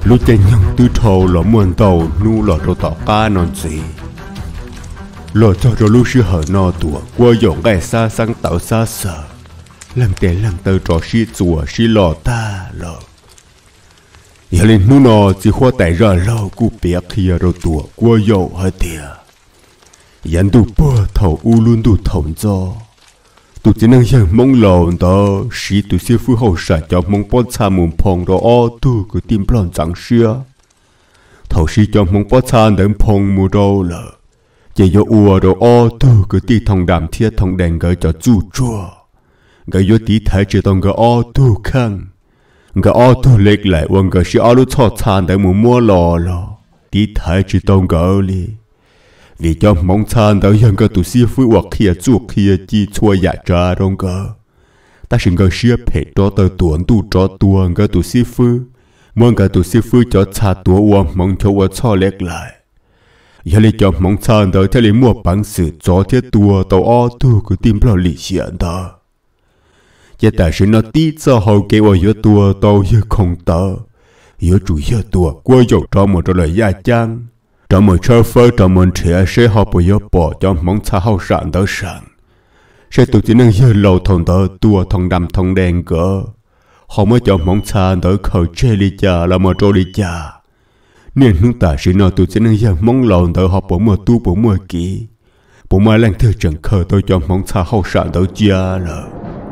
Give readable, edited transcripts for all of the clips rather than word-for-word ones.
lúc chân nhung tư thầu lọ muôn tàu nu lọ đồ tỏ cá non gì lọ cho đồ lúc sư hở nọ tủa qua dọn cái xa sang tạo xa sợ làm tiền làm tờ trò xí chùa xí lọ ta lọ giờ lên nu nọ chỉ khoa tại ra lọ cụ bẹp kia đồ tủa qua dọn hơi tiệt dẫn tụ bơ thầu u luôn tụ thòng cho tụ chỉ năng hiện mong lòn đó sĩ tụ siêu phu hậu sản cho mong bớt xa mồm phong đó o tụ cứ tìm plon chẳng xưa thầu sĩ cho mong bớt xa đến phong mùa đâu lợ chỉ do ua đó o tụ cứ tìm thòng đàm thiết thòng đèn gửi cho chu chua gửi vô tí thái chỉ tông gửi o tụ khăn gửi o tụ lệch lại uang gửi sĩ o lúc cho chán đến mùa mua lò lò tí thái chỉ tông gửi li vì cho mong chán đó dân cơ tụ siêu phu hoặc kia chuột kia chi chua dạ trà đông cơ ta xin cơ siêu phê cho tờ tuần tụ cho tuần cơ tụ siêu phu muốn cơ tụ siêu phu cho cha tua uang mong cho uang cho lệch lại giờ lấy cho mong chán đó theo lấy mua bằng sự cho thiết tua tàu o tu cứ tìm lo lý hiện đó giờ ta xin nó tí cho hậu kế ở giữa tua tàu giữa không tờ giữa chủ giữa tua qua dọc cho một trò lời gia trang trong một chơi phơi trong một trẻ sẽ học bây giờ bỏ cho mong cha hậu sản đó sản sẽ tụi chỉ năng giờ lâu thằng đó tua thằng đầm thằng đen cỡ họ mới cho mong cha đó khởi chơi đi cha là một trò đi cha nên chúng ta chỉ nói tụi chỉ năng giờ mong lâu đó học bỏ một tu bỏ một kỹ bỏ một lần thứ chẳng khởi tôi cho mong cha hậu sản đó cha là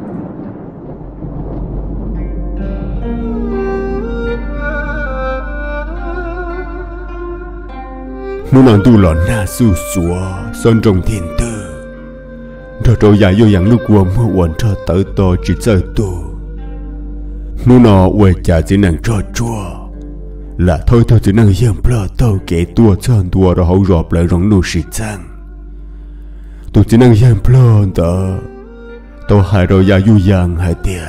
muốn ăn tu lợn na su sủa son trong thiên tư rồi rồi dài vô dạng lúc qua mua quần cho tới to chỉ chơi tu muốn nó quay trả chỉ năng cho chua là thôi chỉ năng dám plơ tao kể tua chân tua rồi hậu rộp lại rong nô sĩ chăng tôi chỉ năng dám plơ đó tôi hai rồi dài vô dạng hai tia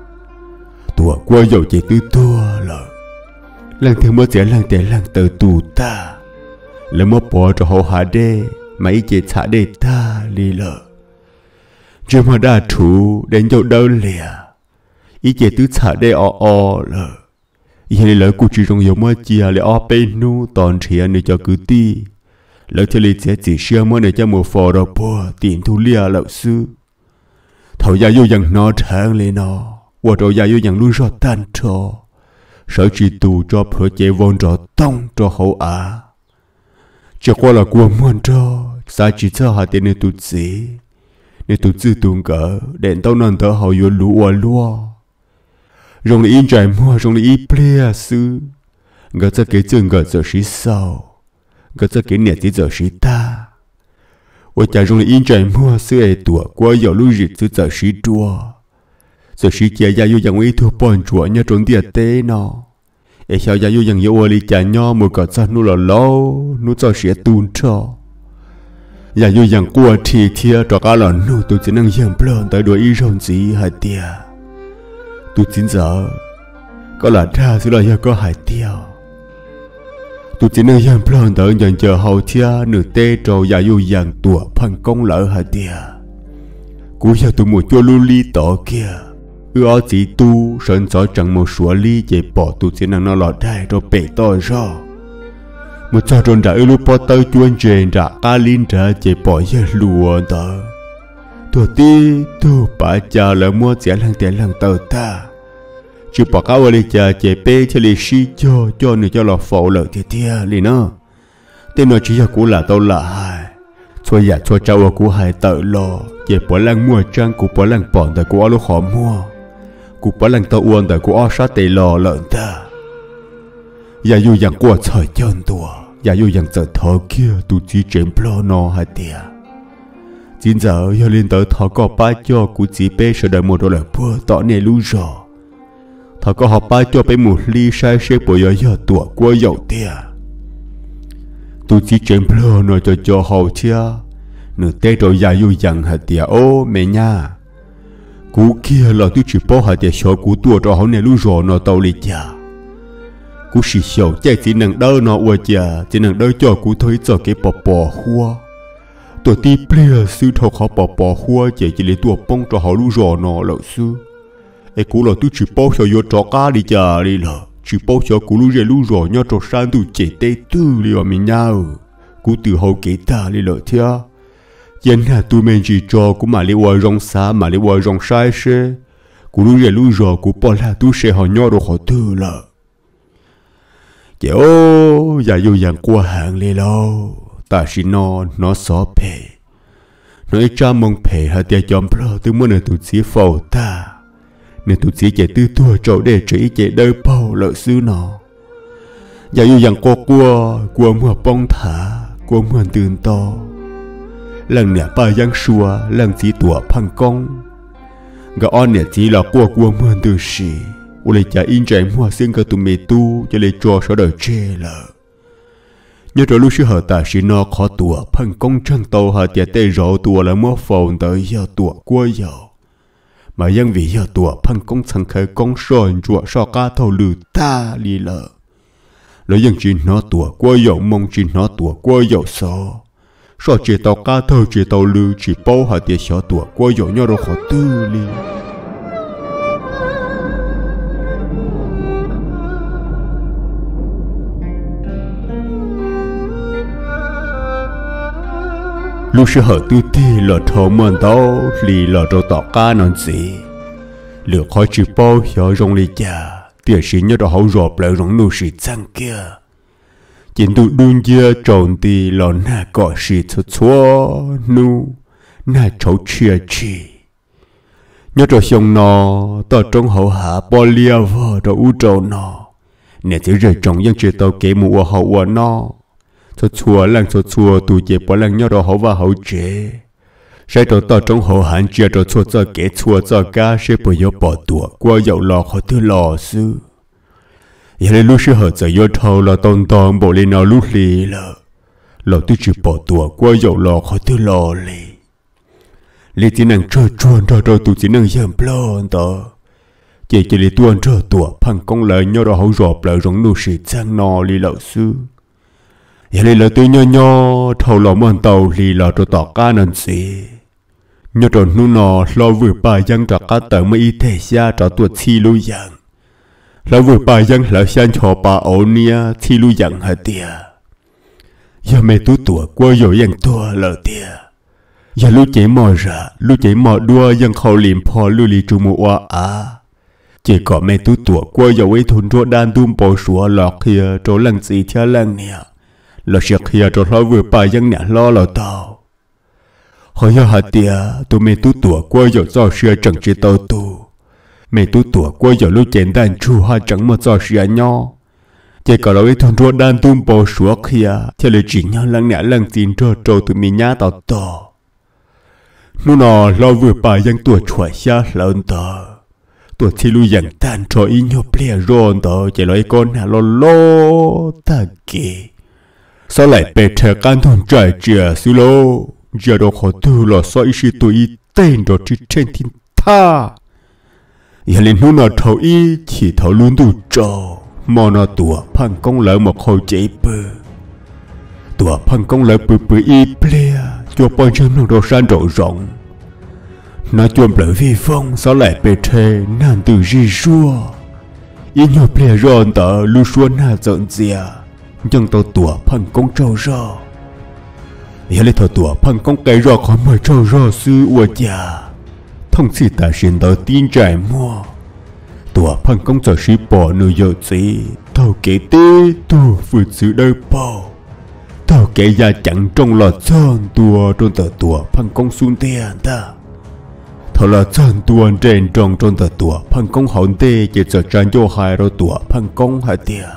tua qua dầu chỉ tư tua là lần thứ mới sẽ lần tiền lần từ tù ta là một bỏ cho họ hạ đê mấy chị thả đê ta đi lợ chưa mà đã thủ đến chỗ đâu lìa ý chị tứ thả đê o lợ ý này lỡ cụ chỉ trong giống mà chia lại o bên nu toàn thiệt này cho cứ ti lỡ theo lý sẽ chỉ xưa mới này cho một phò đồ bùa tiền thu lia lợ sư thầu gia vô dần nó thang lên nó qua rồi gia vô dần lui rót tan trò sở chỉ tù cho phở chế vốn trò tông cho hậu á chỉ qua là của muôn trò sao chỉ cho họ tiền này tụt gì này tụt dư tuồng cỡ đèn tao nằm thở họ vô lúa lúa rong là in trái mua rong là in plea sư gỡ cho cái chân gỡ giờ xí sau gỡ cho cái nẹt chỉ giờ xí ta và chả rong là in trái mua sư ấy tuổi qua giờ lui rịt sư giờ xí chua giờ xí chia ra vô dạng ấy thua bòn chua nhá trốn địa tế nó ấy sao ra vô dạng yêu li chả nho một cỡ chân nu là lâu nu cho sẽ tuôn cho giờ vô dạng qua thì cho cả là nu tôi chỉ năng dám plon tới đuổi rong gì hai tia tôi chính giờ có là ra sự là giờ có hai tia tôi chỉ năng dám plon tới nhận chờ hậu tia nửa tê trâu giờ vô dạng tua phăng công lỡ hai tia cú giờ tôi một cho lu li tỏ kia ở chỉ tu sơn gió chẳng một số ly để bỏ tu chỉ năng nó lọt đây rồi bể to ra một cho tròn đã ưu bỏ tới chuyên truyền đã cá linh ra để bỏ giờ lùa đó tôi ti tu bà cha là mua tiền lần tờ ta chỉ bỏ cá vào đi cha để bê cho lì xí cho người cho là phổ lợi thì tia lì nó tên nó chỉ là cú là tao là hai cho cháu cú hai tờ lo để bỏ lăng mua trang cú bỏ lăng bỏ tại cú alo khó mua cú bỏ lăng tao uốn tại cú o sát tê lò lợn ta giờ dù dạng qua thời chân tua giờ dù dạng giờ thọ kia tu chỉ chém plo no hai tia chính giờ giờ lên tới thọ có ba cho cú chỉ bé sợ đợi một đôi là bữa tỏ nè lú rò thọ có học ba cho bé một ly sai xe bộ giờ tua qua dầu tia tu chỉ chém plo no cho hậu tia nửa tê rồi giờ dù dạng hai tia ô mẹ nha cú kia là tôi chỉ bỏ hai tia sợ cú tua cho họ nè lú rò nó tàu đi cha cú xì xầu chạy chỉ năng đỡ nó qua cha chỉ năng đỡ cho cú thấy cho cái bò hoa tôi ti plea sư thọ họ bò hoa chạy chỉ lấy tua bông cho họ lú rò nó lợn sư ấy cú là tôi chỉ bỏ cho vô cho cá đi cha đi lợ chỉ bao giờ cú lú rè lú rò nhau trò san tu chế tê tư li ở mình nhau cú từ hậu kế ta li lợi thia dân hà tu men chỉ cho cú mà li qua rong xa mà li qua rong sai xe cú lú rè lú rò cú bỏ là tu xe họ nhau đồ họ tư là chế ô giờ yêu dạng qua hàng li lâu ta chỉ nó xó phe nói cha mong phe hà tia chom pro từมื่อtu chỉ phổ ta nên tu chỉ chạy tư tua chỗ để chỉ chạy đời bao lợi xứ nó giờ yêu dạng qua mùa bông thả qua mùaตื่นto lần nè ba giang xua lần chỉ tua phăng công gã on nè chỉ là qua mùa từ xì u lấy trả in chạy mùa xin cái tụi mày tu cho lấy cho số đời chê lợ nhớ rồi lúc xưa họ ta chỉ nó khó tua phăng công chân tàu họ tiệt tê rộ tua là mua phồng tới giờ tua qua giờ mà dân vì giờ tua phăng công thằng khởi công sòn chùa so cá thầu lử ta đi lợ lấy dân chỉ nó tua qua dầu mong chỉ nó tua qua dầu so chỉ tàu cá thầu chỉ tàu lử chỉ bao họ tiệt xó tua qua dầu nhau rồi khó tư li lúc xưa họ tư tì lọ thầu mòn tao lì lọ trâu tỏ cá non gì lửa khói chỉ bao hiểu rong lì già tiền sĩ nhớ đó hậu rộp lại rong nụ sĩ chăng kia chỉ tụ đun kia trộn tì lọ nà cọ sĩ chua nu nà chấu chia chi nhớ đó xong nó tao trong hậu hạ bao lia vợ đó u trâu nó nè chỉ rời trong dân chỉ tao kể mùa hậu nó chua lăng chua tụ chế bỏ lăng nhau đó hậu và hậu chế sai đó tao trong hậu hạn chia đó chua cho kẻ chua cho cá sẽ bây giờ bỏ tua qua dầu lò khỏi thứ lò sư giờ này lúc xưa họ giờ vô thâu là tôn bộ lên nào lúc lì lò tôi chỉ bỏ tua qua dầu lò khỏi thứ lò lì chỉ năng chơi chuồn rồi tụ chỉ năng dầm plon đó chỉ lì tuôn chơi tua phăng công lại nhau đó hậu rộp lại giống nụ sĩ trang nò lì lão sư giờ này là tôi nhỏ thầu lò mòn tàu lì lò cho tỏ cá nên gì nhớ rồi nu nọ lo vừa bài dân cho cá tờ mới y thể xa cho tuột chi lưu dạng lo vừa bài dân là sang cho bà ổn nia chi lưu dạng hả tia giờ mẹ tú tuổi qua rồi dân tua lỡ tia giờ lúc chạy mò ra lúc chạy mò đua dân khâu liềm phò lưu lì trù mùa chỉ có mẹ tú tuổi qua rồi ấy thôn ruộng đan tum bò sủa lọt kia chỗ lăng gì theo lăng nè là sự kia cho nó vừa bài dân nhà lo là tao hỏi hả tia tụi mẹ tú tuổi qua giờ do sự chẳng chỉ tao tu mẹ tú tuổi qua giờ lúc chén đàn chu ha chẳng mà do sự nho chỉ có lối thôn ruộng đan tum bò sủa kia theo lời chỉ nhau lăng nhã lăng tin cho tụi mình nhá tao to nó nọ lo vừa bài dân tuổi chuẩn xa lớn tao tuổi thì lui dần tan cho ý nhau plea rôn tao chỉ nói con hà lo ta kì sao lại bề thề can thôn trải chia xí lô giờ đồ khó tư là sao ý tôi tên đồ chỉ trên thiên tha giờ lên nu nào thầu ý chỉ thầu luôn đủ trò mà nó tua phăng công lợi một hồi chạy bự tua phăng công lợi bự y plea cho bao nhiêu nó đồ san rộ rộng nó chuồn lợi vi phong sao lại bề thề nan từ di rua ý nhau plea rôn tờ lu xuân hà giận dìa nhưng tao tua phăng công trâu rò giờ lấy thầu tua phăng công cái rò khỏi mời trâu rò sư ua già thông sĩ ta xin tao tin trải mua tua phăng công giờ sĩ bỏ nơi giờ gì tao kể tê tu vượt sự đời bao tao kể ra chẳng trong lò chân tua trong tờ tua phăng công xuống tiền ta thầu là chân tua trên trong tờ tua phăng công hồn tê chỉ giờ trang cho hai rồi tua phăng công hai tiền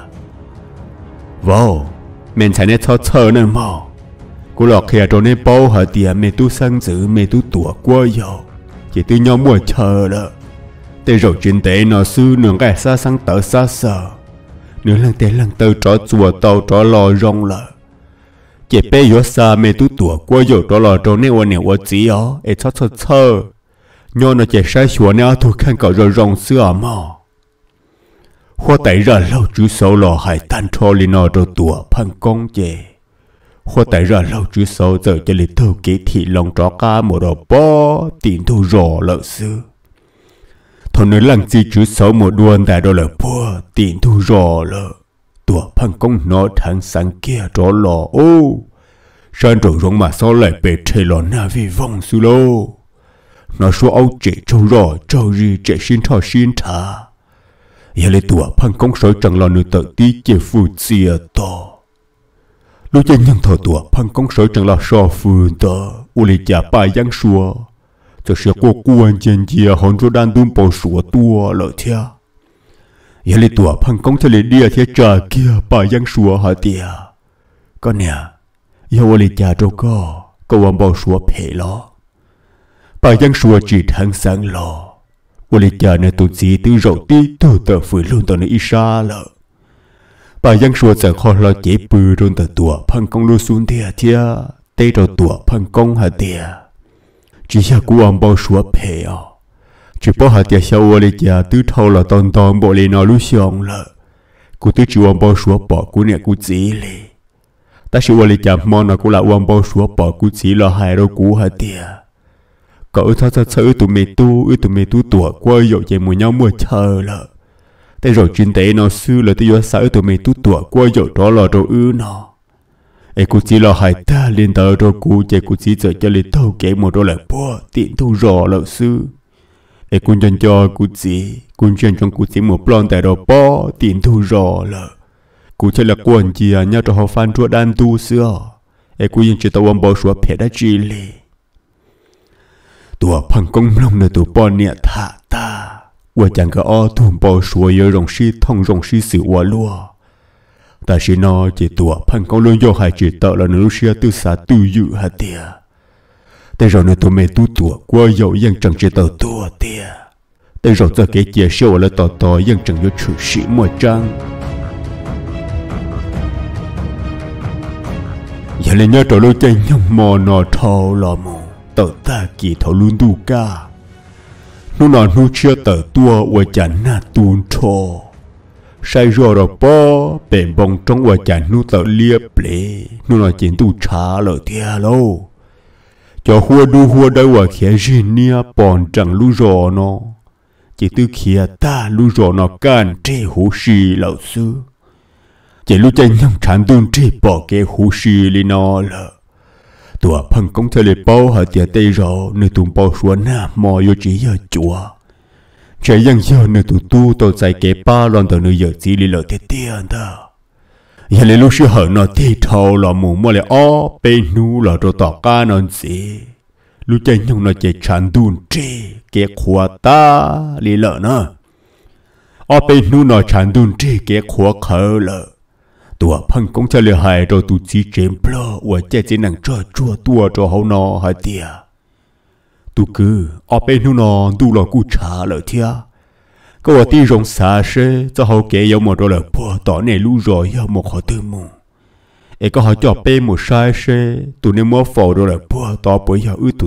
wow mình才能操车呢嘛กูหลอกแค่ตรงนี้包หาเตียเมตุสังจือเมตุตัวกว่าอยู่chỉ từ nhau mua chờ了แต่rồi chuyện tệ nó sư nương cái xa sang tờ xa sợ nửa lần tờ trò chùa tàu trò lò rong lợ chỉ bé yếu xa ме tu tuổi quaอยู่trò lò trò nàyวันnày chỉ ó ê chót chơ nhau nó chỉ sai xua này thu khăn cậu rồi rong xưa mà hoa tại ra lâu chữ sâu lò hải tan cho li nó trò tuổi phăng công chè hoa tại ra lâu chữ sâu giờ cho li thâu kế thị lòng trò cá một đồ bó tiền thu rò lợ sư thằng nơi lăng chi chữ sáu một đuôn tại đó là bùa tiền thu rò lợ tua phăng công nó thằng sáng kia đó lò ô san trồng rong mà sao lại bể thề lò na vi vong su lô nó số âu trẻ trâu rò trâu gì trẻ xin thọ xin thà giờ lấy tua phăng công soi chẳng lò nửa tự tí chế phụ chia to lúc chân nhân thọ tua phăng công soi chẳng lò so phun to u lấy trả bài giang xuaจะเสียกวนเจนเจียหอนโจดันตุ้มปอสัวตัวเลยเทียอย่าเลยตัวพังกงทะเลเดียเทียจ่าเกียป่ายังสัวหาเตียก็เนี่ยอย่าวันเลยจ่าโจก็วันปอสัวเพลอป่ายังสัวจีทางสังลอวันเลยจ่าในตุจีตื้อเราตีตัวเตอฝืนลุ่นตอนในอิชาเลยป่ายังสัวจะคอเราเจ็บปืนโดนแต่ตัวพังกงลูซุนเทียเทียเตะเราตัวพังกงหาเตียchỉ là cú ông bao số phê à, chỉ bao hạt tiền sau ở đây giờ tứ thâu là toàn bộ lên nó lúc xong là, cú tứ chỉ ông bao số bỏ cú này cú chỉ lì, ta chỉ ở đây giờ món nào cú là ông bao số bỏ cú chỉ là hai đôi cú hạt tiền, cậu thao tụi mày tu tuổi qua rồi chạy mua nhau mua chờ là,แต่rồi chuyên tế nó xưa là tôi sợ tụi mày tu tuổi qua rồi đó là đồ nó. Ê cô chỉ là hai ta lên tờ rồi cô chạy cô chỉ sợ cho lên thâu kể một đôi là bó tiện thu rõ lợi sư. Ê cô chân cho cô chỉ trong cô chỉ một plon tại đó bó tiện thu rõ lợi. Cô chỉ là quần chìa nhau cho họ phan chúa đan tu xưa. Ê cô chỉ tao ông bó xóa phê đã chi lì. Tùa phăng công lòng nơi tùa bó nịa thả ta. Ua chẳng cả o thùm bó xóa yêu rồng si thông rồng si sự ua lùa. Ta chỉ nói chỉ tua phăng công luôn do hai chỉ tạo là nữ xia tư xã tư dự hạt tiệt.แต่rồi tụi mày tu tua qua dầu dân chẳng chỉ tạo tua tiệt.แต่rồi cho cái chia sẻ là tỏ dân chẳng có chủ sĩ một trang. Giờ lên nhớ trò lôi chơi nhông mò nọ thâu lò mù. Tao ta kỳ thâu luôn tu ca. Nó nọ nu chia tờ tua và chẳng nà tuôn thô. Sai rồi đó bó bền bông trong và chẳng nu tờ liếp lệ nu là chuyện tu trả lời thia lâu cho hua đây và khía gì nia bọn chẳng lưu rò nó chỉ từ khía ta lưu rò nó can trê hú xì lão sư chỉ lưu chân nhông chẳng tuôn trê bỏ cái hú xì li nó lợ tùa phăng công theo lệ bao hả tìa tây rò nơi tùm bao xuống nà mò vô chỉ giờ chùa trái yang giờ nơi tụ tu tôi chạy cái ba lần từ nơi giờ chỉ li lợ thế tiền đó, giờ lấy lúc xưa hở nó thì thâu là mùng mà lại ó bên nu là đồ tỏ ca nó gì, lúc chơi nhung nó chạy chán đun trê cái khóa ta li lợ nữa, ó bên nu nó chán đun trê cái khóa khờ lợ, tụi phăng cũng cho lời hại rồi tụ chỉ chém plo, và chạy chỉ năng cho chua tua cho hậu nó hại tiền. Tu cứ ở bên nu nó tu lo cú trả lời thia, có ở tí rong xa xe cho hậu kể yêu một đôi lời bỏ tỏ này lu rồi yêu một họ tư mù, ấy có họ cho bên một sai xe tu nên mua phổ đôi lời bỏ tỏ bởi yêu ư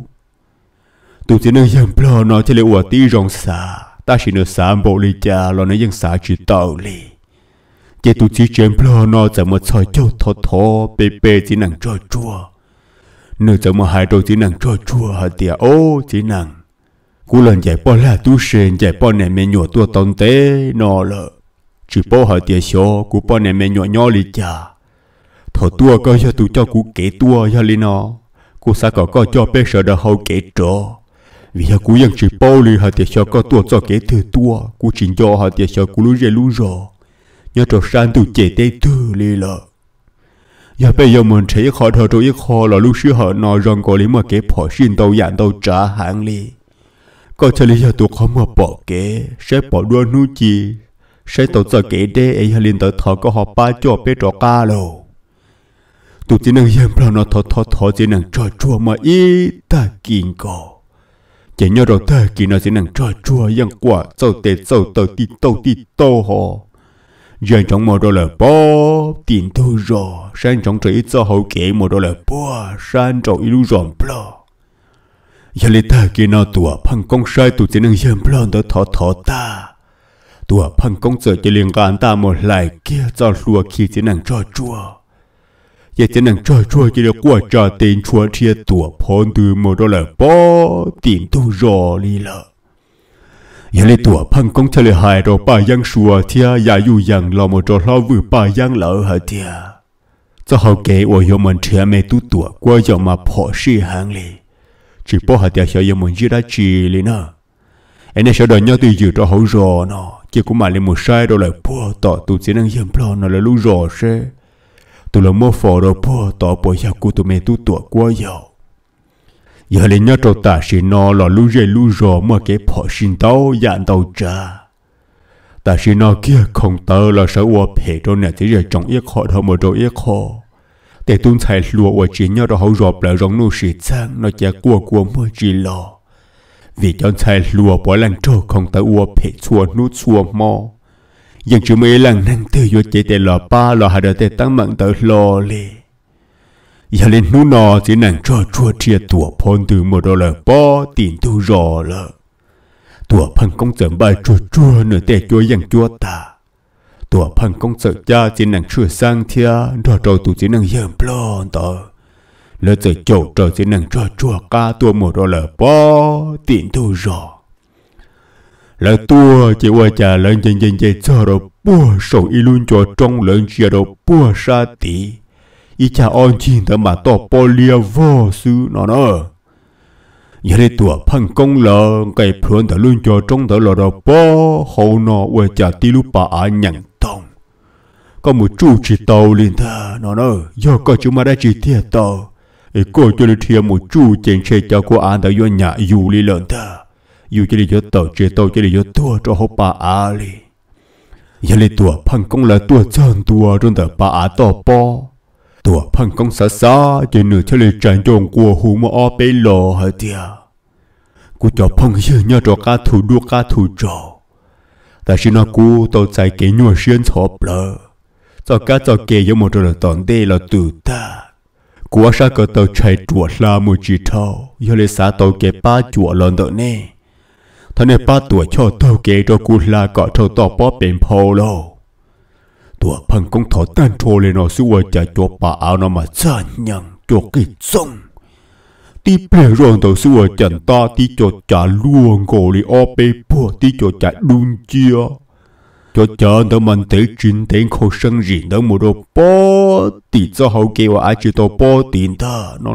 tu chỉ nên dần bỏ nó chỉ là ở tí rong xa, ta chỉ nên xa bộ lì cha lo nó dần xa chỉ tàu lì, chỉ tu chỉ chém bỏ nó chỉ một soi châu thọ bê chỉ năng cho chua. Nơi chẳng mà hai đôi chỉ năng cho chua hả tìa ô chỉ năng cú lần chạy bỏ là tu sen chạy bỏ này mẹ nhỏ tua tông tế nó lợ chỉ bỏ hả tìa xó cú bỏ này mẹ nhỏ lì chà thọ tua coi cho tu cho cú kể tua cho lì nó cú sa có cho bé sợ đỡ hậu kể trọ vì hả cúยังchỉ bỏ lì hả tìa xó có tua cho kể thừa tua cú chỉ cho hả tìa xó cú lú rò nhớ trọ san tu chạy tê tư lì lợ. Giờ bây giờ mình thấy khó thở rồi khó là lúc xưa họ nói rằng có lý mà cái bỏ xin đâu dặn đâu trả hàng li có thể lý do tụi không mà bỏ kế sẽ bỏ đua nu chi sẽ tổ chức kế đê ấy liên tới thọ có họ ba cho bé trò ca lô tụi chỉ năng dám là nó thọ chỉ năng trò chua mà ý ta kinh cổ chỉ nhớ rồi ta kinh nó chỉ năng trò chua yang quả sâu tê sâu tì tô họ dân trong một đôi lời bó tiền thu rồi sang trong trí cho hậu kể một đôi lời bó sang trong ilu rộn bó giờ lấy ta kia nó tùa phăng công sai tụi chỉ năng dân bó đó thọ ta tùa phăng công sợ chỉ liền gan ta một lại kia cho lùa khi chỉ năng cho chua giờ chỉ năng cho chua chỉ được qua trả tiền chua thiệt tùa phôn từ một đôi lời bó tiền thu rồi đi lợ giờ lấy tuổi phăng công cho lấy hại rồi bà giang xua thia ya yu yang lo một trò lo vừa bà giang lỡ hả thia cho họ kể ở hiệu mình trẻ mẹ tu tuổi qua giờ mà bỏ xì hàng lì chỉ bỏ hạt thia hiệu mình chỉ đã chỉ lì nè anh ấy sẽ đòi nhau từ dự cho hậu rò nó chỉ cũng mà lên một sai rồi lại bỏ tỏ tụ chỉ năng hiểm lo nó là lú rò xe tụ là mua phò rồi bỏ tỏ bỏ ya cụ tụ mẹ tu tuổi qua giờ lên nhau trâu ta xin nó là lú rê lú rò mà cái bỏ xin tao dạn tao trả ta xin nó kia không tao là sợ qua phê cho nè thì giờ trong yết họ thôi mà rồi yết họ để tuân chạy lúa ở chỉ nhau rồi hậu rộp lại rong nô sĩ trang nó chả qua mới chỉ lo vì cho chạy lúa bỏ lăng trâu không tao qua phê chua nút chua mò nhưng chỉ mấy lần năng tư vô chỉ để lò ba lò hà đợt để tăng mạnh tới lo li giờ lên nút nọ chỉ năng cho chua chia tuổi phun từ một đô la bỏ tiền tu rò lợ tuổi phun công trận bài chua nửa tệ chua yang chua ta tuổi phun công trận cha chỉ năng chua sang thia rồi rồi tu chỉ năng yếm plon tờ lỡ giờ chậu rồi chỉ năng cho chua ca tuổi một đô la bỏ tiền tu rò lỡ tua chỉ qua cha lớn dần cho rồi bua sầu y luôn cho trong lớn chia rồi bua sa tí ý cha on chín tới mà to polia vô sư nó giờ đây tuổi phăng công lợ cái phượng tới luôn cho trong tới lợ rồi bó hậu nó qua cha tí lúc bà ăn nhận tông có một chú chỉ tàu liền ta nó do có chú mà đã chỉ thiệt tàu ấy cô cho được thiệt một chú trên xe cho cô ăn tới vô nhà dù li lợn ta dù cho đi vô tàu chế tàu cho đi vô tua cho hộp bà á li giờ đây tuổi phăng công là tuổi chân tuổi trong tới bà á to bó tuổi phăng công xa chỉ nửa cho lấy tràn trộn của hú mà o bê lò hả tia cú cho phăng dư nhớ cho cá thủ đua cá thủ trò ta xin nó cú tao chạy kế nhua xuyên chọp lờ cho cá cho kế giống một trò là tòn đê là từ ta cú sao có tao chạy chuột la một chỉ thâu giờ lấy xã tao kế ba chuột lần đó nè thằng này 3 tuổi cho tao kế cho cú la cọ thâu tao bó bền phô lô tuổi phăng công thọ tan trôi lên nó xua trả cho bà áo nó mà cha nhận cho cái sông tí bè rồi tao xua chẳng ta tí cho trả luôn cổ li o bê bùa tí cho trả đun chia cho chờ tao mình tới chín đến khâu sân rìn đó một đồ bó tí cho hậu kêu ai chỉ tao bó tiền ta nó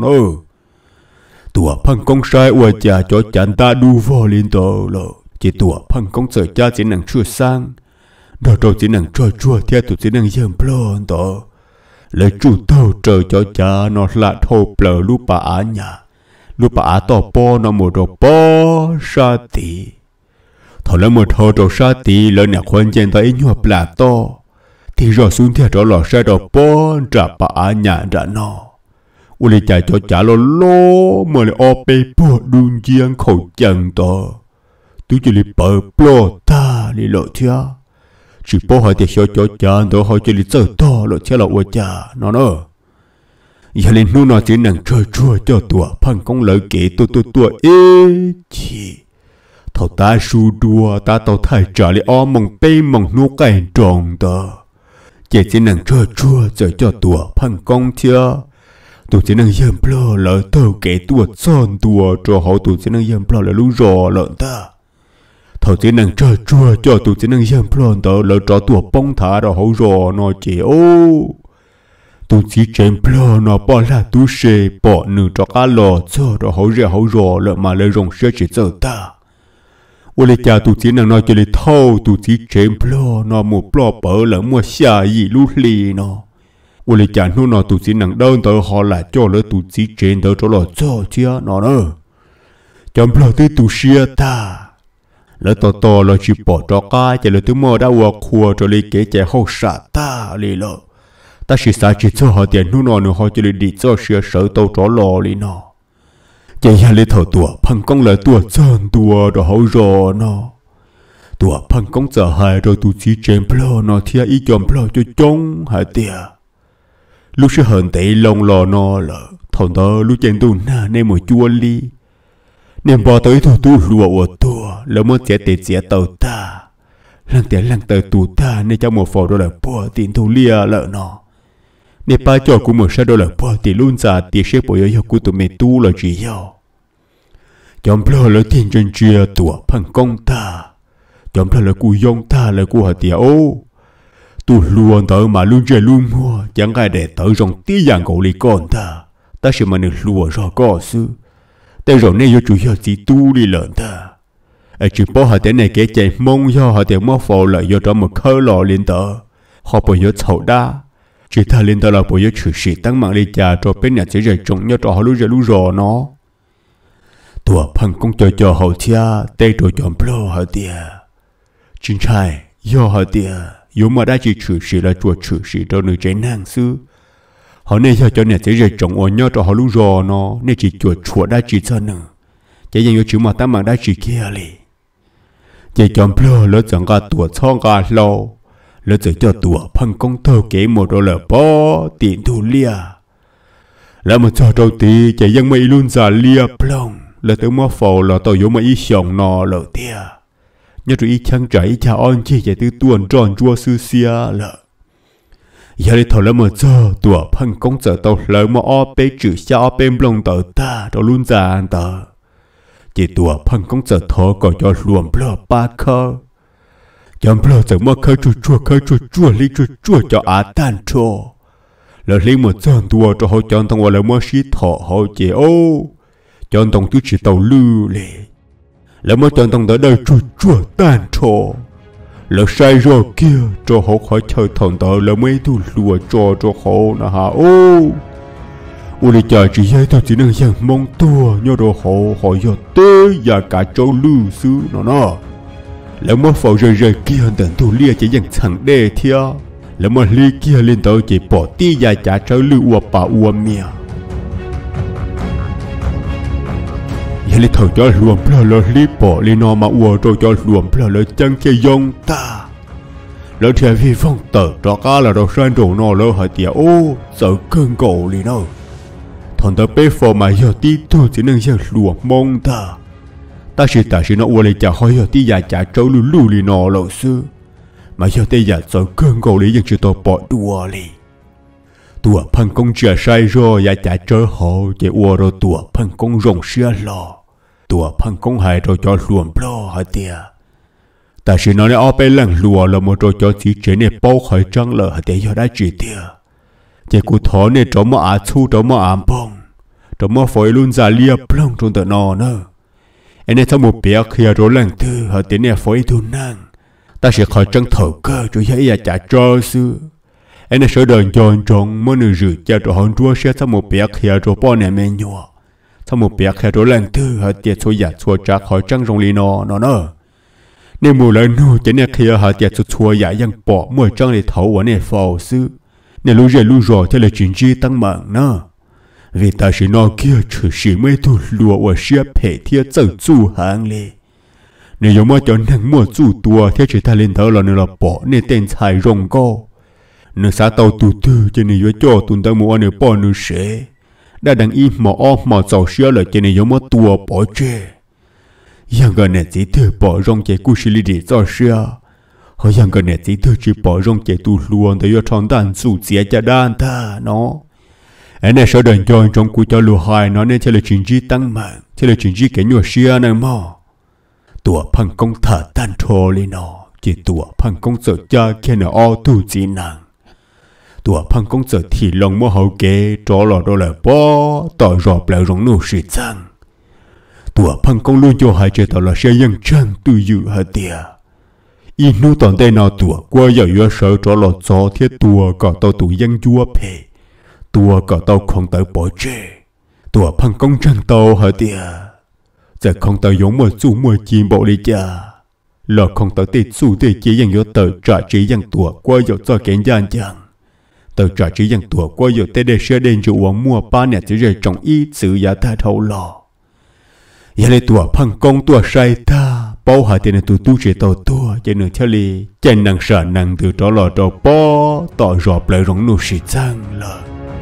tuổi phăng công sai ua trả cho chẳng ta đu vô lên tao rồi chỉ tuổi phăng công sợ cha chỉ năng chưa sang đó rồi chỉ năng trôi chua theo tụi chỉ năng dầm plon đó lấy chủ tàu trời cho cha nó là thô plờ lúc bà á nhà lúc bà á to po nó một đồ po sa tí thằng lấy một hồ đồ sa tí lớn nhà khoan trên tới nhua là to thì rồi xuống theo đó lò sa đồ po trả bà á nhà trả nó u li cha cho cha lo mà lại o pe po đun giang khẩu chân to tôi chỉ li bờ plo ta li lộ thia chỉ bỏ hỏi để cho cha đó hỏi cho lịch sử to rồi theo là cha nó giờ lên nu nó chỉ năng chơi chua cho tuổi phăng công lợi kỹ tôi ê chi thầu ta su đua ta tàu thay trả lại o mong pe mong nu cái tròn đó chỉ năng chơi chua cho tuổi phăng công chưa tôi chỉ năng yếm plo lợi tàu kỹ tuổi son tuổi cho họ tôi chỉ năng yếm plo lợi lú rò lợn ta thầu chỉ năng chơi chua cho tụi chỉ năng yếm plon tớ lỡ cho tụi bông thả rồi hậu rò nó chỉ ô tụi chỉ chém plon nó bỏ là tụi xe bỏ nửa cho cá lò cho rồi hậu rò lỡ mà lấy rồng xe chỉ giờ ta ô lê cha tụi chỉ năng nói cho lê thâu tụi chỉ chém plon nó một plon bở lỡ mua xa gì lú lì nó ô lê cha nó tụi chỉ năng đơn tớ họ là cho lỡ tụi chỉ chém tớ cho lò cho chia nó chém plon tới tụi xe ta lỡ to là chỉ bỏ cho cá chỉ là tôi mua đã uống khua cho lấy kế chạy hậu xả ta lì lợ ta chỉ xả chỉ cho họ tiền nu nó họ chỉ lấy đi cho xia sợ tàu chó lò lì nó chỉ là lấy thầu tua phăng công là tua chân tua rồi hậu rò nó tua phăng công giờ hai rồi tu chỉ chém plo nó thia ý chom plo cho trống hả tia lúc sẽ hận tệ lòng lò nó lợ thằng đó lúc chém tu na nên một chua li nên bỏ tới thủ tu lùa ở tua lỡ mất chết tàu ta lăng tờ tù ta nên trong một phò đô la bỏ tiền thu lia lợ nó nên ba cho của một $1 bỏ tiền luôn ra tiền xếp bỏ yêu của tụi mẹ tu là chỉ yêu trong plô lỡ tiền trên chia tua phăng công ta chọn là cú yong ta là cú hạt tiệt ô tu luôn tới mà luôn chơi luôn mua chẳng ai để tới trong tí dạng cổ lý con ta sẽ mà được lùa rồi có sưแต่rồi này do chủ yếu chỉ tu đi lợn ta ở chỉ bảo họ tên này kể chạy mong do họ tiền mất phò lại do đó một khơi lò lên tờ họ bây giờ xấu đa chỉ ta lên tờ là bây giờ chửi sĩ tăng mạng đi cha cho bên nhà sẽ rời trồng nhau cho họ lúc rồi nó tua phăng công cho hậu thia tây rồi chọn pro họ tiền chính trai do họ tiền dù mà đã chỉ chửi sĩ là chùa chửi sĩ cho người trái năng sư họ nên cho nhà sẽ rời trồng ở nhau cho họ lúc rồi nó nên chỉ chùa đã chỉ cho nữa chỉ dành cho chữ mà ta mang đã chỉ kia li chỉ chọn pro lỡ chẳng cả tua xong cả lâu lỡ chỉ cho tua phăng công thâu kế một đô la bỏ tiền thu lia lỡ mà cho đầu tí chỉ dành mấy luôn giả lia plong lỡ tới mua phò lỡ tàu yếu mà ý xong nó lỡ tia nhớ tụi ý chăng trái cha on chi chỉ từ tuần tròn chua sư xia lỡ giờ đi thầu lỡ mà cho tua phăng công giờ tàu lỡ mà o bê chữ xa o bê plong tờ ta đó luôn giả tờ chỉ tua phăng công giờ thọ còn cho luồn blo ba khơ chọn blo giờ mà khơi chua lý chua cho á tan cho lỡ lý một chân tua cho họ chọn thằng là mà xí thọ họ chỉ ô chọn thằng tu chỉ tàu lư lệ lỡ mà chọn thằng tới đây chua tan cho lỡ sai rồi kia cho họ khỏi chơi thằng tới lỡ mấy tu lùa cho họ là hà ô uli cha chỉ dây tao chỉ năng rằng mong tua nhớ đồ họ giờ tê và cả châu lưu xứ nó lỡ mà phao rơi kia tận tu lia chỉ rằng thằng đê thia lỡ mà lia kia lên tới chỉ bỏ ti và trả châu lưu ua bà ua mía giờ lấy thầu cho luồn bờ lỡ lia bỏ lên nó mà ua rồi cho luồn bờ lỡ chân kia yong ta lỡ thì vì phong tờ đó cả là đồ sang đồ nó lỡ hỏi tiệt ô sợ cơn cổ liền đâu thằng ta bé phò mà giờ tí tôi chỉ năng giờ lùa mong ta chỉ nó uổng lấy trả hỏi giờ tí già trả trâu lù lì nọ lẩu sư mà giờ tí già sợ cơn cổ lý dân chỉ tôi bỏ đùa lì tua phăng công trả sai rồi già trả trâu họ chỉ uổng rồi tua phăng công rồng xia lò tua phăng công hại rồi cho luồn blo hả tia ta chỉ nó ở bên lăng lùa là một rồi cho chỉ chế này bao khỏi trăng lợ hả tia giờ đã chỉ tia chỉ cụ thọ này cho mà ăn thu cho mà ăn bông cho mà phải luôn giả lia plong trong tờ nọ nữa anh ấy thằng một bé kia rồi lần thứ họ tiếng này phải thu năng ta sẽ khỏi trăng thở cơ cho dễ là trả cho sư anh ấy sẽ đợi chọn trong mà nửa rưỡi cho họ đua sẽ thằng một bé kia rồi bao này men nhọ thằng một bé kia rồi lần thứ họ tiệt số giả số trả khỏi trăng trong ly nọ nữa nên mùa lại nô tiếng này kia họ tiệt số giả yang bỏ mùa trăng để thấu ở này phò sư nên lúc rồi thế là chuyện gì tăng mạng nữa vì ta chỉ nói kia chỉ mấy tu lùa ở xia phê thiết tự chủ hàng lệ nếu giống mà cho năng mua chủ tua thế chỉ ta lên thở là nên là bỏ nên tên xài rong co nếu xã tàu tu tư cho nên cho tuần ta mua nên bỏ nên sẽ đã đăng im mà giàu xia là cho nên giống mà tua bỏ chê yang gần này chỉ thừa bỏ rong chạy cú xử lý để cho xia họ yang gần này chỉ thừa chỉ bỏ rong chạy tu luôn để cho thằng đàn chủ chia cho đàn ta nó anh này sợ đàn cho trong cú cho lùa hai nó nên theo là chuyện gì tăng mạng theo là chuyện gì cái nhua xia này mà tua phăng công thả tan thô lên nó chỉ tua phăng công sợ cha kia nó o tu chỉ năng tua phăng công sợ thì lòng mơ hậu kế cho lọ đó là bỏ tỏ rọp lại rong nô sĩ chăng tua phăng công luôn cho hai chơi tao là xe dân chân tu dự hả tia in nu toàn đây nào tua qua giờ yo sợ cho lọ gió thiết tua cả tao tụ dân chúa phê tua cả tao không tới bỏ chê tua phăng công chân tao hả tia giờ không tới giống một số một chim bộ đi cha lọ không tới tết số tết chỉ dành cho tờ trả chỉ dành tua qua giờ cho kén gian chẳng tờ trả chỉ dành tua qua giờ tết để xe đen cho uống mua ba nè chỉ rời trong ý sự giá ta thâu lọ giờ này tua phăng công tua sai ta bao hạt tiền tụi tu chỉ tàu tua cho nên theo li chân năng sợ năng từ đó lọ đó bỏ tỏ rọp lại rong nô sĩ chăng là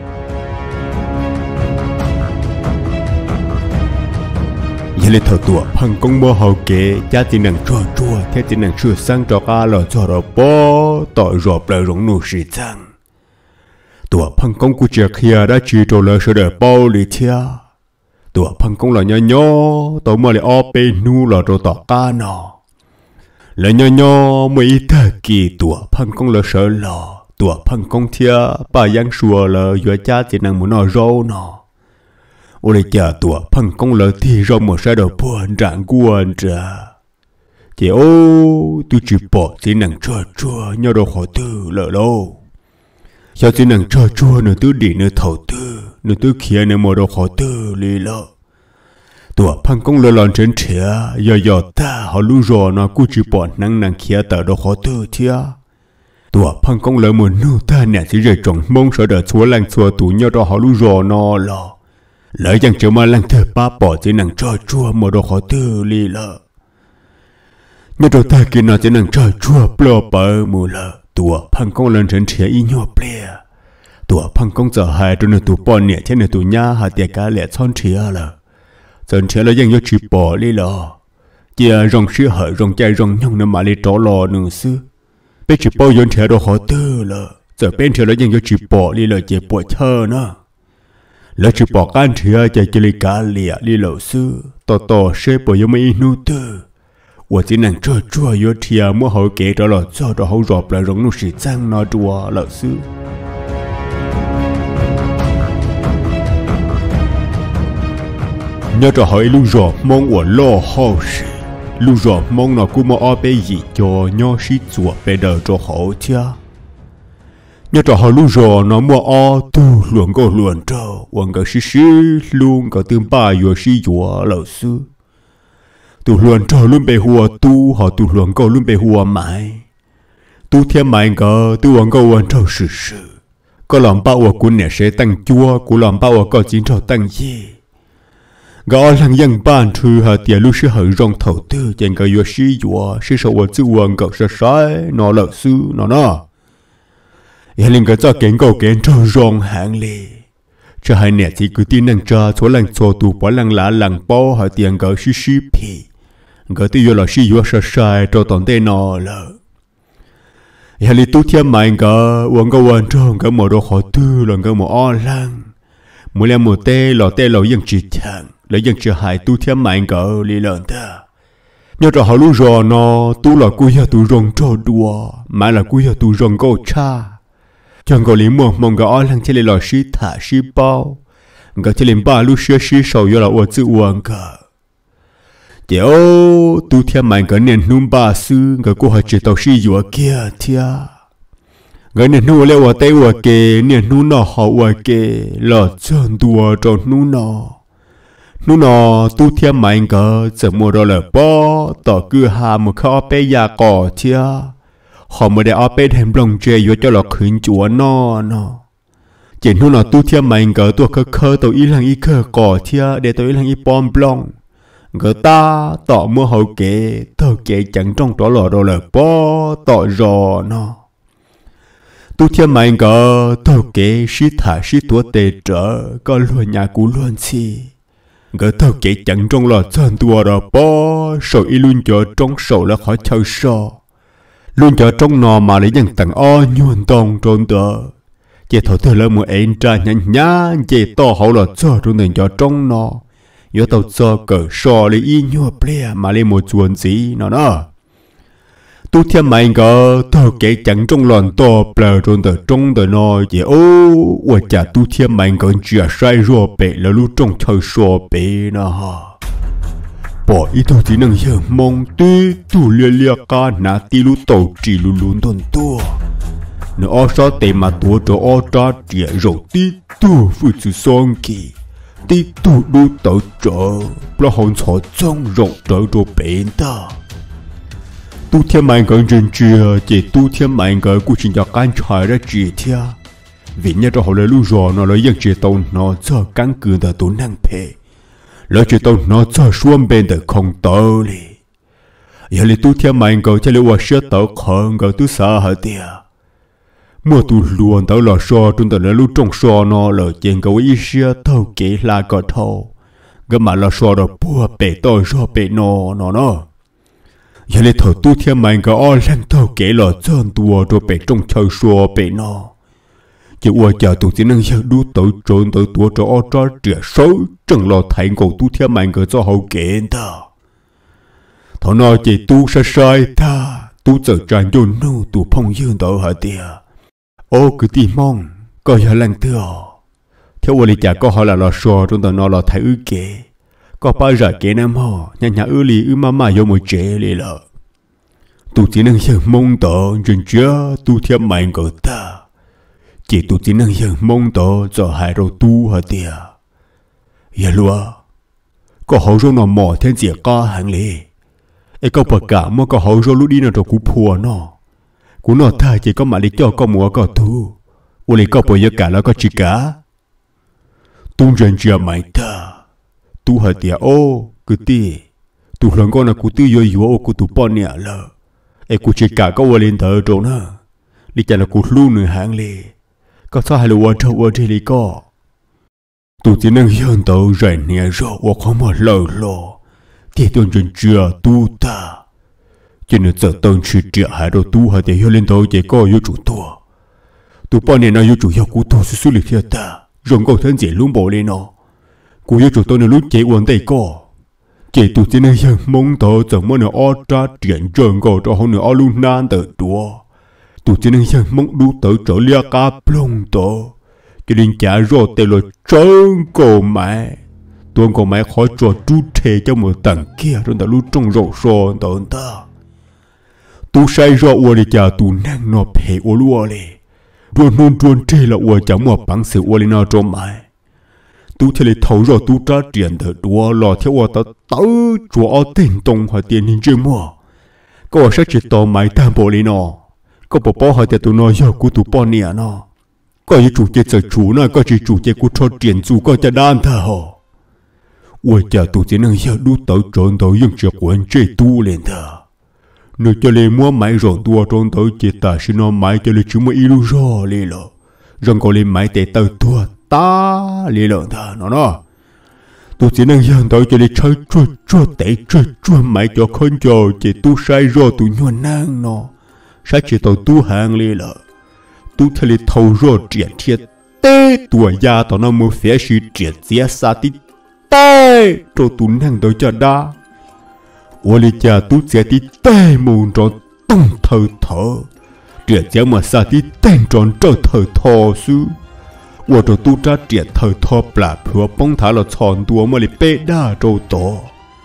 giờ này thầu tua phăng công mơ hậu kế cha tiền năng chua thế tiền năng chua sang cho cá lọ cho đó bỏ tỏ rọp lại rong nô sĩ chăng tua phăng công của chị kia đã chỉ cho lỡ sợ để bao li thia tua phăng công là nhỏ tao mà lại o pe nu là đồ tỏ cá nọ là nhỏ mấy ta kỳ tuổi phăng công là sợ lò tuổi phăng công thia bà giang xua là vừa cha chỉ năng muốn nó râu nó ôi cha tuổi phăng công là thì râu một sai đầu buồn trạng buồn trả chị ô tôi chỉ bỏ chỉ năng chua nhau đồ khó tư lỡ lâu sao chỉ năng chua nữa tôi đi nữa thầu tư nữa tôi kia nữa một đồ khó tư lì lợ tuổi phăng công là lòn trên trẻ giờ ta họ lu rò nó cũng chỉ bỏ năng kia tờ đồ khó tư thia tuổi phăng công là một nô ta nè chỉ rời trồng mông sợ đợt xua lăng xua tủ nhau đó họ lu rò nó lò lỡ chẳng chờ mà lăng thơ ba bỏ chỉ năng chua một đồ khó tư lì lợ nhớ đồ ta kia nó chỉ năng chua blo bờ mù lợ tuổi phăng công lên trên trẻ y nhau ple tuổi phăng công giờ hai đôi nửa tuổi bỏ nhẹ trên nửa tuổi nhá hà tiệt cá lẹ son trẻ lợ dân trẻ là dân do chỉ bỏ lì lợ chia rong sữa hở rong chai rong nhông nó mà lì trỏ lò nửa xưa bên chỉ bao dân trẻ đồ khó tư lợ giờ bên trẻ là dân do chỉ bỏ lì lợ chỉ bỏ thơ nữa lỡ chỉ bỏ can trẻ chỉ lì cá lẹ lì lợ xưa to xếp bỏ giống mấy nụ tư我只能做有天我好给着了，做着好弱了，融入是脏那多老师。nhớ cho hỏi lu rõ mong我lo好事，lu rõ mong nó cũng mà被gì cho nhớ sĩ做被得着好家。nhớ cho hỏi lu rõ nó mà tu luôn có luôn trâu，我个是luôn có tương ba有是有老师。tu luôn cho luôn bề hùa tu họ tu luôn câu luôn bề hùa mãi tu thiên mãi có tu vẫn câu vẫn trâu sự có làm bao ở cuốn nè sẽ tăng chua của làm bao ở có chín trâu tăng gì gõ lăng dân ban thư hà tiền lúc sẽ hở rong thầu tư chẳng có yếu sĩ yếu sĩ sầu ở chữ uẩn cậu sẽ sai nó lợi sư nó yên linh cái cho kén cầu kén trâu rong hàng lì cho hai nè thì cứ tin năng cho số lăng số tu bỏ lăng lá lăng bao hà tiền có sĩ pì cái tiêu là sĩ yếu sai cho toàn tên nó là giờ li tu thiên mạnh cái uống cái uống trong cái mỏ đồ khó tư là cái mỏ on lăng mỗi lần một tê là dân chỉ thằng là dân chỉ hại tu thiên mạnh cái li lần ta nhớ cho họ lúc rồi nó tu là cúi giờ tu rong cho đùa mà là cúi giờ tu rong câu cha chẳng có lý mong cái on lăng chỉ là sĩ thả sĩ bao cái chỉ là ba lúc sĩ sầu giờ là uống chữ uống cả kiểu tu thiên mạnh cái nền núm ba sư cái cô họ chỉ tàu sĩ yếu kia thia cái nền núm leo ở tây ở kề nền núm nọ họ ở kề là chân đùa trong núm nọ tu thiên mạnh cái giờ mua đó là bỏ tỏ cứ hà một khâu bé già cỏ thia họ mới để ở bên hem lồng chơi yếu cho là khuyên chúa nó chỉ núm nọ tu thiên mạnh cái tu khơ tàu ý lăng ý khơ cỏ thia để tàu ý lăng ý bom lông người ta tỏ mua hậu kệ thơ kệ chẳng trong đó lò đồ là bó tỏ rò nó tu thiên mạnh cờ thơ kệ sĩ thả sĩ túa tề trở có luôn nhà cũ luôn chi người thơ kệ chẳng trong lò chân tua đó bó sầu y luôn cho trong sầu là khỏi chơi sò luôn cho trong nò mà lấy dân tặng o nhuận tông trốn tờ chỉ thổi thơ lỡ một em tra nhanh nhá chỉ to hậu là cho trong nền cho trong nò yếu tàu cho cỡ sò lấy y nhua ple mà lấy một chuồn gì nó tu thiên mạnh cỡ thơ kể chẳng trong lòn to ple trong tờ nó chỉ ô và chả tu thiên mạnh cỡ chỉ sai rồi bể là lúc trong chơi sò bể nó bỏ ít thôi chỉ năng giờ mong tu lia ca nà ti lu tàu chỉ lu tôn tua nó ở sao tệ mà tua cho ở tra chỉ rồi tu phụ sự son kỳ tí tu đu tàu trở lo hồn thọ trong rộng trở đồ bền ta tu thiên mạnh cái chuyện chia chỉ tu thiên mạnh cái cuộc chuyện cho can trái ra chỉ thia vì nhớ cho họ lấy lu rò nó lấy dân chỉ tàu nó cho căng cường từ tốn năng phê lấy chỉ tàu nó cho xuân bên từ không tàu li giờ li tu thiên mạnh cái cho lấy qua sửa tàu không cái tu xa hả tia mua tu luôn tao là so trong tao là lúc trong so nó là chuyện cái ý xia tao kể là cái thâu cái mà là so đó bùa bể tôi so bể nó giờ lấy thầu tu thiên mạnh cái o lăng tao kể là chân tua rồi bể trong chơi so bể nó chỉ qua chờ tụi chỉ năng giờ đu tao trốn tao tua cho o cho trẻ xấu chẳng lo thấy cầu tu thiên mạnh cái cho hậu kể ta thọ nó chỉ tu sa sai ta tu giờ tràn vô nô tu phong dương tổ hả tia ô cứ tìm mong có giờ lăng tưa theo tôi chả có họ là lò xò trong tờ nó là thái ư kế có bao giờ kế nam họ nhà ư lì ư mà vô một chế lì lợ tu chỉ năng giờ mong tổ chuyện chưa tu theo mạnh của ta chỉ tu chỉ năng giờ mong tổ cho hai rồi tu hả tia giờ lúa có hậu rồi nó mò thêm gì có hàng lì ấy có bậc cả mà có hậu rồi lúc đi nó rồi cú phùa nó cú nó thay chỉ có mà đi cho có mua có thu u lì có bồi giờ cả là có chỉ cả tu chân chưa mày ta tu hả tia ô cứ tia tu lần con là cú tư yo yo cú tu bọn nhẹ lợ ấy cú chỉ cả có u lên thở rồi nữa đi chả là cú luôn nữa hàng lì có sao hay là u trên lì có tu chỉ năng hiện tàu rèn nhẹ rồi u không một lời lo thì tuần chân chưa tu ta cho nên giờ tuần chỉ trả hai đồ tu hả tia lên tàu chỉ có yo chủ tua tu bọn nhẹ nó yo chủ yo cú tu xử lý thiệt ta rồi có thân gì luôn bỏ lên nó cú yo chủ tôi nó lúc chạy uốn tay co chỉ tu chỉ năng hiện mong tàu chẳng muốn nó ở ra triển trường có cho họ nó luôn nan tự đua tu chỉ năng hiện mong đủ tới trở lia cá plong tàu cho nên trả rồi tê lo trơn cổ mẹ tuần cổ mẹ khỏi trò chú thề cho một tầng kia rồi ta lúc trong rổ sò tận ta tu sai rồi uo đi trả tu năng nó phê uo lúa đi ruồn trê là uo chẳng một bằng sự uo lên nó trong mẹ tu theo lấy thấu rồi tu trả tiền thợ đua lò theo uo ta tớ chúa tiền tông hỏi tiền hình chơi mua có sẽ chỉ tao mày tam bộ lên nó có bỏ hỏi tiền tu nó giờ của tu bỏ nè nó có những chủ chế sở chủ này có chỉ chủ chế của cho tiền chủ có cho đan thà họ ôi cha tu chỉ năng giờ đu tới trốn tới những chuyện của anh chơi tu lên thà nếu cho lên mua máy rồi tua trốn tới chỉ ta xin nó máy cho lên chúng mới ilu rồi lên rồi rồi có lên máy để tới tua ta lên rồi thà nó tu chỉ năng giờ tới cho lên chơi chua máy cho không cho chỉ tu sai rồi tu nhuận năng nó sai chỉ tao tu hàng lên rồi tu theo lý thâu rồi triển thiệt tê tuổi già tao nó mua phía sự triển giá xa tí tê rồi tu năng tới cho đa ô lý cha tu sẽ tí tê mùn cho tông thở triển giá mà xa tí tên tròn cho thở sư ô rồi tu ra triển thở bả phùa bông thả là tròn tua mà lý bê đa rồi tổ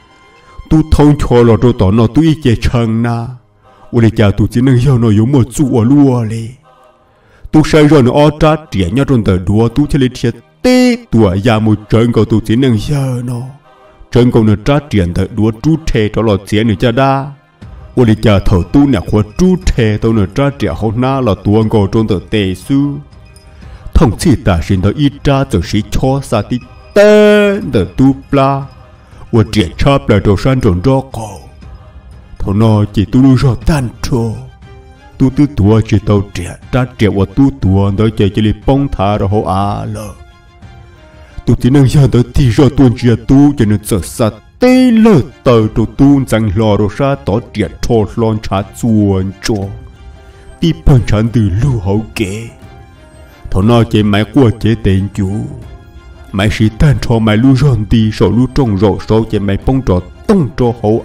tu thông cho là rồi tổ nó tu ý chế chân na ô lý cha tu chỉ năng yêu nó dùng một chú ở lúa li tu sai rồi nó ở tra triển nhau trong tờ đua tu chơi lên thiệt tê tuổi già một trận cầu tu chỉ năng giờ nó trận cầu nó tra triển tờ đua chú thề cho lọt chiến nữa cha đa ô đi cha thở tu nè khoa chú thề tao nó tra triển hôm na là tuồng cầu trong tờ tề sư thông chỉ ta xin tờ ít tra tờ sĩ cho sa tí tê tờ tu pla ô triển chắp lại đồ san tròn rõ cầu thằng nó chỉ tu lu rõ tan trô tu tư tua chỉ tàu trẻ ra trẻ và tu tua tới chơi chỉ bông thả rồi họ lờ tu chỉ năng giờ tới thì rồi tuôn trẻ tu cho nên sợ sát tê lờ tờ rồi tu chẳng lò rồi ra tỏ trẻ thò lon trả chuồn cho đi bằng chẳng từ lưu hậu kế thằng nó chỉ máy qua chế tiền chủ máy sĩ tan cho máy lưu ròn đi sổ lưu trong rổ sổ chỉ máy bông trọ tông cho hậu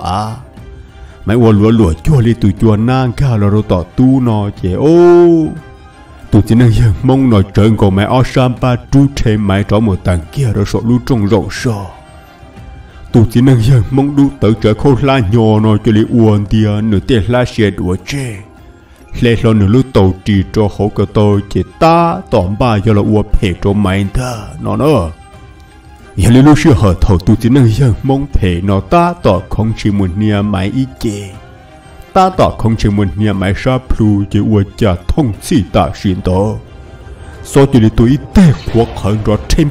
mày uốn lúa chua li tụi chua nang cao là rồi tỏ tu nó chế ô tụi chỉ năng giờ mong nó trơn của mày ở Sampa chú thêm mày cho một tầng kia rồi sọ lú trong rổ sò tụi chỉ năng giờ mong đu tới trở khâu la nhỏ nó cho li uốn tia nửa tia la xe đuổi chê lê lo nửa lú tàu trì cho hậu cơ tôi chế ta tỏm ba giờ là uốn phê cho mày ta nó nữa giờ lấy lúc xưa họ thầu tu chỉ năng giờ mong phê nó ta tỏ không chỉ một nia máy ý chế ta tỏ không chỉ một nia máy sa plu chỉ uất trả thông chỉ ta xin đó so chỉ để tôi tê hoặc hơn rồi thêm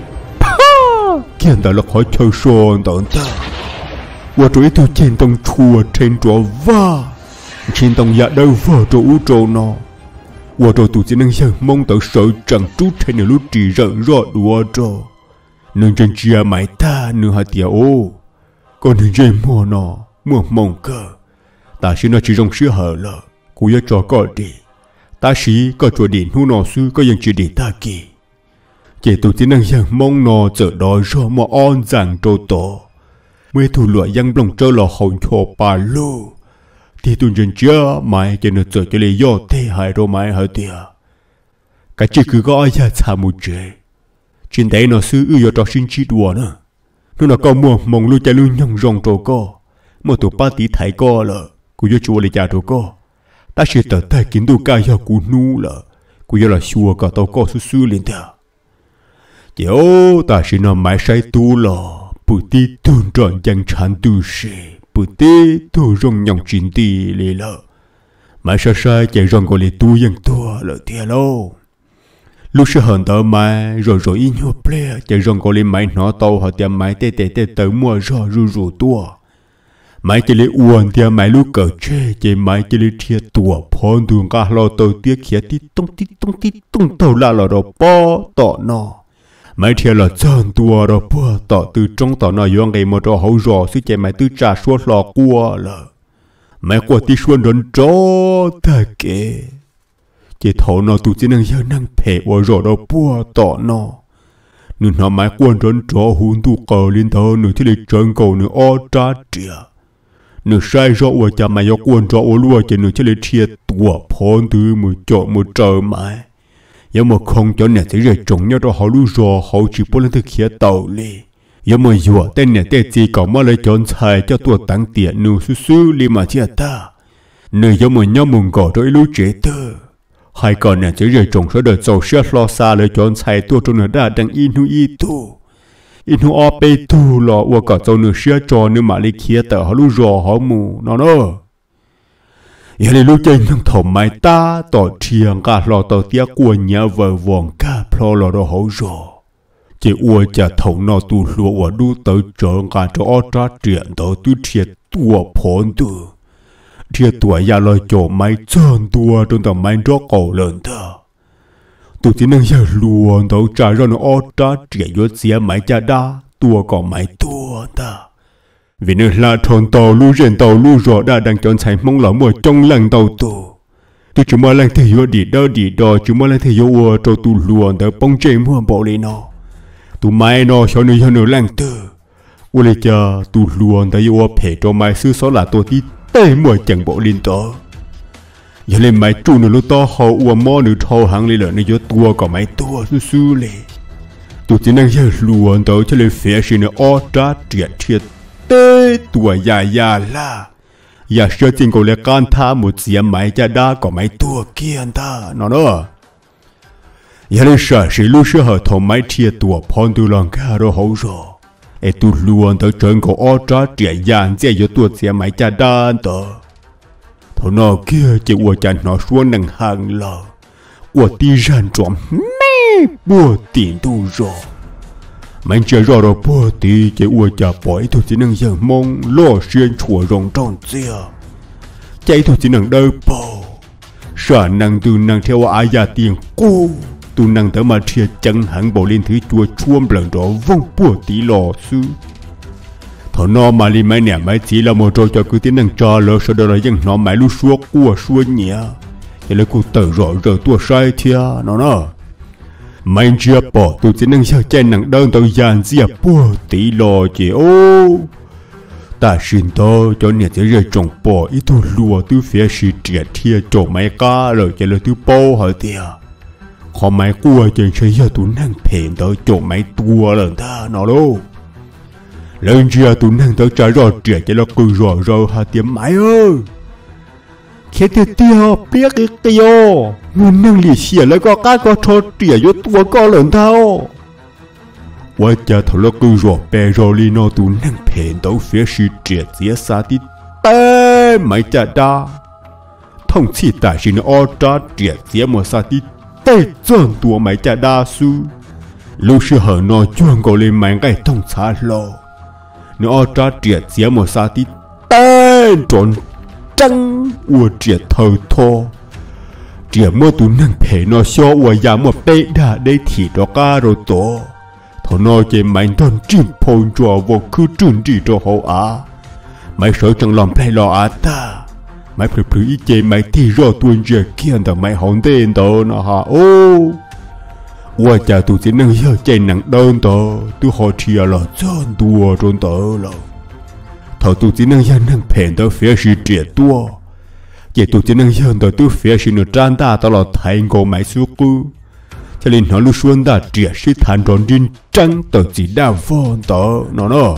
kiện đã là khỏi chơi xuân tận ta uất rồi tôi trên tông chùa trên chỗ va trên tông nhà đâu vợ chỗ u chỗ nó uất rồi tu chỉ năng giờ mong tới sợ chẳng chút trên nửa lúc chỉ rợn rõ đùa rồi nương chân chia mãi ta nương hạt tiệt ô còn nương dây mua nó mua mông cơ ta xin nó chỉ trong sữa hở lợ cú yêu cho có đi ta sĩ có chỗ điện hu nó sư có những chuyện để ta kì chỉ tụi chỉ năng rằng mong nó chờ đói rồi mà on rằng trâu tổ mới thủ lụa dân lòng trơ là hồn cho bà lô thì tôi chân chưa mày cho nó cho lấy do thế hại rồi mày hả tiệt cái chỉ cứ gọi ra xa một chế trên đấy nó sư ư cho sinh chi đùa nữa nó có mua mong lưu chạy lưu nhông rong trâu co mà tụi ba tí thấy co là cô cho chùa lấy trả trâu co ta sẽ tờ tay kiến đồ ca cho cô nu là cô cho là xua cả tàu co sư lên theo kiểu ta sẽ nằm mãi say tu là bữa tí tuôn trọn chẳng chán tu sĩ bữa tí tu rong nhông chín tí lì lợ mãi say chạy rong có lì tu dân tua lợ thiệt lâu lúc sẽ hận tớ mai rồi ý nhau ple chạy rong có lên máy nó tàu họ tiệm máy tê tới mua rồi rủ tua máy chỉ lấy uốn tiệm máy lúc cờ chê chỉ máy chỉ lấy thiệt tua phun đường cả lo tàu tiếc khía tít tung tàu là lo đó po tọ nọ máy thiệt là chân tua đó po tọ từ trong tọ nọ yoang cái một trò hậu rò xí chạy máy từ trà suốt lò cua là máy qua tí xuân đón chó ta kể chỉ thấu nó tụi chỉ năng giờ năng phê và rồi đó bùa tỏ nó nên nó mãi quan trấn cho hôn tụ cờ lên thơ nửa thì lấy chân cầu nửa o trả trịa nửa sai rõ và chả mày có quan cho ô lúa chỉ nửa thì lấy thiệt tua phun từ một chỗ một trời mãi nhưng mà không cho nè thì rồi trồng nhau cho họ lú rò họ chỉ bỏ lên thực hiện tàu li nhưng mà dùa tên nè tên gì còn mà lấy chọn xài cho tua tăng tiền nửa xứ li mà chia ta nửa nhưng mà nhau mùng gõ rồi lú chế tơ hai con này chỉ rời trồng số đợt dầu sét lo xa lấy chọn xài tua trong nửa đa đang inu ở bê tu lọ và cả dầu nửa sét cho nửa mà lấy kia tờ họ lú rò họ mù nó giờ lấy lú chơi nhung thầm mai ta tỏ chiang cả lọ tàu tia của nhà vợ vòng cả plo lọ đó họ rò chỉ ua chả thòng nó tu lúa và đu tới chọn cả cho ở tra chuyện tới tu thiệt tua phun tu thiệt tua ya lời chỗ máy chân tua trong tầm máy rót cầu lớn thơ tụi chỉ năng giờ luôn tới trả ra nó ở tra chuyện vô xía máy cha đa tua còn máy tua ta vì nơi là thôn tàu lu rèn tàu lu rõ đã đang chọn xài mong lỡ một trong lần tàu tu tôi chỉ muốn lần thấy vô đi đó chỉ muốn lần thấy vô ua cho tu luôn tới bông chơi mua bộ lên nó tụi mày nó cho nửa lần tư ua lấy chờ tu luôn tới vô phê cho mày sư số là tôi tí tê mua chẳng bộ lên to giờ lên mày trụ nửa lúc to họ ua mò nửa thâu hàng lên lợn nửa vô tua còn mày tua sư lệ tụi chỉ năng giờ luôn tới cho lên phê xin nó ở trả triệt thiệt tê tua ya la ya sơ chính có lẽ can tha một xiêm mày cha đa còn mày tua kia ta nó giờ lên sợ sĩ lúc sơ hở thầu mày thiệt tua phun tu lòng cả rồi hậu rồi tu luôn tới trận của ở trả triệt giang dễ cho tua xiêm mày cha đa tờ thầu nó kia chỉ ua cha nó xuống nằng hàng lờ ua ti ràn trộm mê bùa tiền tu rồi mình chơi rồi bùa tí chỉ ua cha bỏi thôi chỉ năng giờ mong lo xuyên chùa rồng tròn chia chạy thôi chỉ năng đỡ bầu sợ năng tu năng theo ai gia tiền cô tu năng tới mà thiệt chẳng hẳn bộ lên thứ chùa chuông lần đó vong bùa tí lò sư thọ nó mà li mấy nè mấy chỉ là một trò cho cứ tiếng năng trò lỡ sau đó là dân nó mãi lu suốt của suốt nhẹ thì lấy cô tự rõ rồi tua sai thia nó mình chưa bỏ tu chỉ năng giờ trên năng đơn tao dàn dìa bùa tí lò chỉ ô ta xin to cho nè chỉ rơi trồng bỏ ít tu lùa tu phía sĩ triệt thia chỗ mấy cá rồi chỉ là tu bao hỏi tia họ máy cua trên xây giờ tu năng phèn tới chỗ máy tua lần ta nó đâu lần chia tu năng tới trái rồi triệt chỉ là cười rồi hà tiệm máy ơi khi tiêu biết cái tiêu nguồn năng liệt xỉa lại có cái có cho triệt vô tua có lần thaoว่าจะทะเลาะกันรอเปรอลีโนตูนั่งเพนตัวเฟียชีเจียเสียสาธิตเต้ไม่จะได้ท่องที่ตาชินออจ้าเจียเสียหมดสาธิตเต้จนตัวไม่จะได้สู้ลูกเชื่อเหรอนอจวงก็เลยไม่ไงต้องชาโลนอจ้าเจียเสียหมดสาธิตเต้จนจังอวดเจียเธอทอเจียเมื่อตูนั่งเพนนอชัวอวยาหมดเป๊ะได้ถีดอกาโรโตthọ nó chỉ mạnh thân chim phun cho vô cứ trừng trị cho hậu á mày sợ chẳng làm play lo á ta mày phải ý chế mày thì rõ tuôn về kia thằng mày hỏng tên tao nó hả ô qua cha tụi chỉ nâng giờ chạy nặng đơn tao tôi họ chia là chân tua trốn tao là thầu tu chỉ năng dân năng phèn tới phía sự trẻ tua vậy tu chỉ năng dân tới tu phía sự nửa tràn ta tao là thay ngô máy số cũ cho nên nó luôn xuân ta trẻ sĩ thành tròn trên trắng tới chỉ đa von tới nó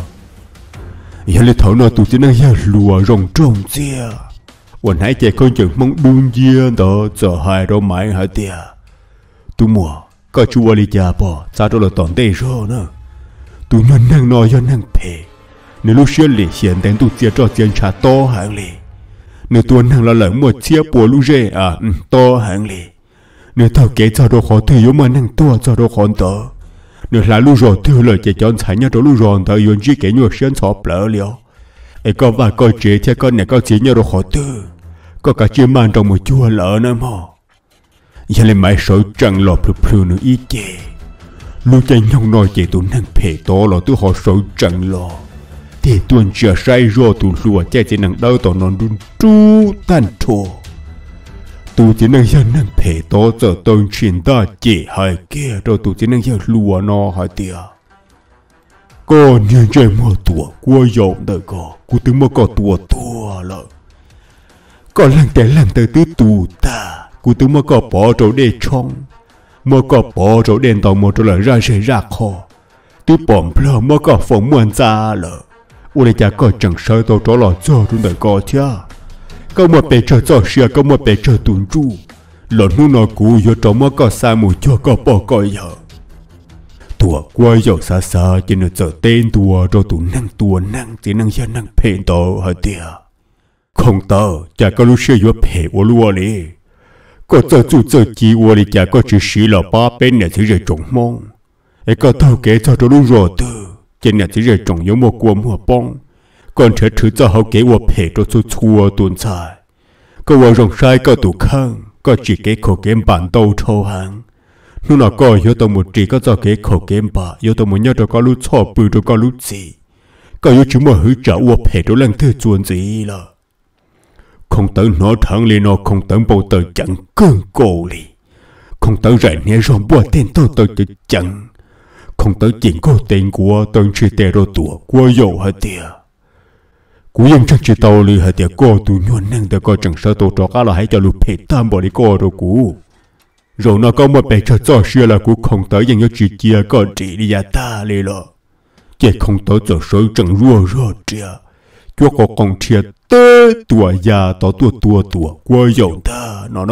giờ lấy thầu nó tu chỉ năng dân lùa rồng trồng chiaวันหายใจคนจึงมองดุนเยียนต่อจะหายเราไม่หายเดียตัวมัวก็ชัวร์ลิจาปอซาโดเราตอนเตะโร่เนอะตัวนั่งนั่งนอยนั่งเพในลูกเชี่ยเหลี่ยเขียนแต่งตัวเจียจ่อเจียนชาโตหางเลยในตัวนั่งละหลังหมดเชี่ยปัวลูกเร่โตหางเลยในเท่าเก๋จะโดนขอถือยมานั่งตัวจะโดนขอนต่อในหลายลูกรอถือเลยจะจอนใช้เนี่ยตัวลูกรอนต่อยนจีเก๋หยวกเชี่ยนชอบเปล่าเลี้ยวไอ้ก็ว่าก็เจ๊เท่าก็เนี่ยก็เจียเนี่ยเราขอถือก็กะเจียมันตรงมือชัวเหล่านะมอยังเลยไม่สวยจังหล่อพลูๆนึกอีเจลูกใจยองน้อยเจตุนั่งเพโตหล่อตัวเขาสวยจังหล่อเตตุนเชื่อใส่รอตุลัวใจจะนั่งเดาต่อนอนดุนจูตันโถตูจะนั่งยันนั่งเพโตจะต้นชินตาเจหายเกะเราตูจะนั่งยันลัวนอหายเดียก็เนี่ยใจมัวตัวกลัวโยมแต่ก็กูถึงมัวก็ตัวเลยก็หลังแต่ตื้อตูตากูถึงมัวก็ปอโจเดช่องมัวก็ปอโจเดนต่อมัวโจเลยราเชราคอตื้อปอมเพลมัวก็ฝงมวนซาเลยอุเลจาก็จังเสยตัวโจหล่อจ่อจนแต่ก็เช่าก็มัวไปเจอจ่อเชียก็มัวไปเจอตุนจูหล่อนนู่นนอกูโยโจมัวก็ซามูจ่อก็ปอก็เยอะตัวกวยโยซาจะเนื้อเจอเต้นตัวโจตุตัวนั่งจะนั่งยันนั่งเพนโตฮะเดียคงเตอจากก็รู้เชื่อว่าเพวัวลัวเลยก็เจอจู่เจอจีวัวเลยจากก็จะสีหล่อป้าเป็นเนี่ยที่จะจงมองไอ้ก็เท่าแก่เจ้าจะรู้รอเตอจะเนี่ยที่จะจงยมัวกลัวมัวป้องก่อนเธอถือเจ้าเขาเก๋วัวเพตัวชัวตุนชายก็วัวรองชายก็ตุข้างก็จีเก๋ขอเกมปั่นโตโชว์หางนู่นน่ะก็ยตัวหมดจีก็เจ้าเก๋ขอเกมป่ายตัวหมดเนี่ยตัวก็รู้ชอบปืนตัวก็รู้จีก็ยจุ่มหัวจ่าวัวเพตัวเล่นเธอจวนจีละkhông tới nó thằng li nó không tới bộ tờ chẳng cơn cổ li không tới rải nhẹ rong bùa tên tôi chẳng không tới chuyện có tên của tôi chỉ tè đồ tuổi của dầu hả tiệt cú dân chắc chỉ tàu li hả tiệt cô tụi nhuận năng để coi chẳng sợ tổ trọ cá là hãy cho lụp hết tam bỏ đi cô rồi cú rồi nó có một bề cho xưa là cú không tới dân cho chị chia có trị đi ra ta li lo chỉ không tới cho sới chẳng rùa chia chúa có con chia tê tua già tỏ tua qua dầu ta nó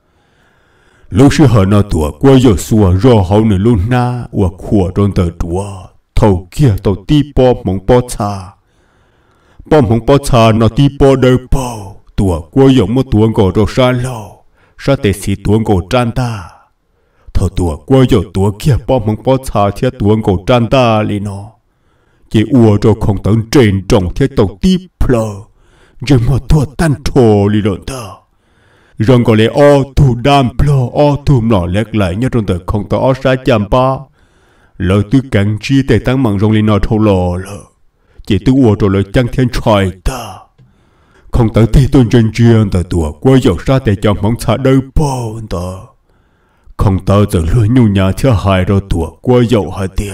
lúc xưa họ nó tua qua dầu xua rò hậu nửa luôn na và khua trong tờ tua thầu kia tàu ti po mong po cha nó ti po đời po tua qua dầu một tua ngồi rồi sa lâu sa tê xí tua ngồi tràn ta thầu tua qua dầu tua kia po cha thiết tua ngồi tràn ta li nó chỉ ua cho không tận trên trồng thiết tàu ti plơ rồi một thua tan thô li lợn ta rồi còn lấy o thu đam plơ o thu nọ lẹt lại nhớ trong tờ không tao o sa chạm pa lời tư càng chi để tăng bằng rong li nọ thô lò lợ chỉ tư ua cho lời chăng thiên trời ta không tận ti tôn trên chiên tờ tua quay dọc sa để chọn mong xa đời po ta không tao giờ lưỡi nhu nhà theo hai rồi tua quay dọc hai tia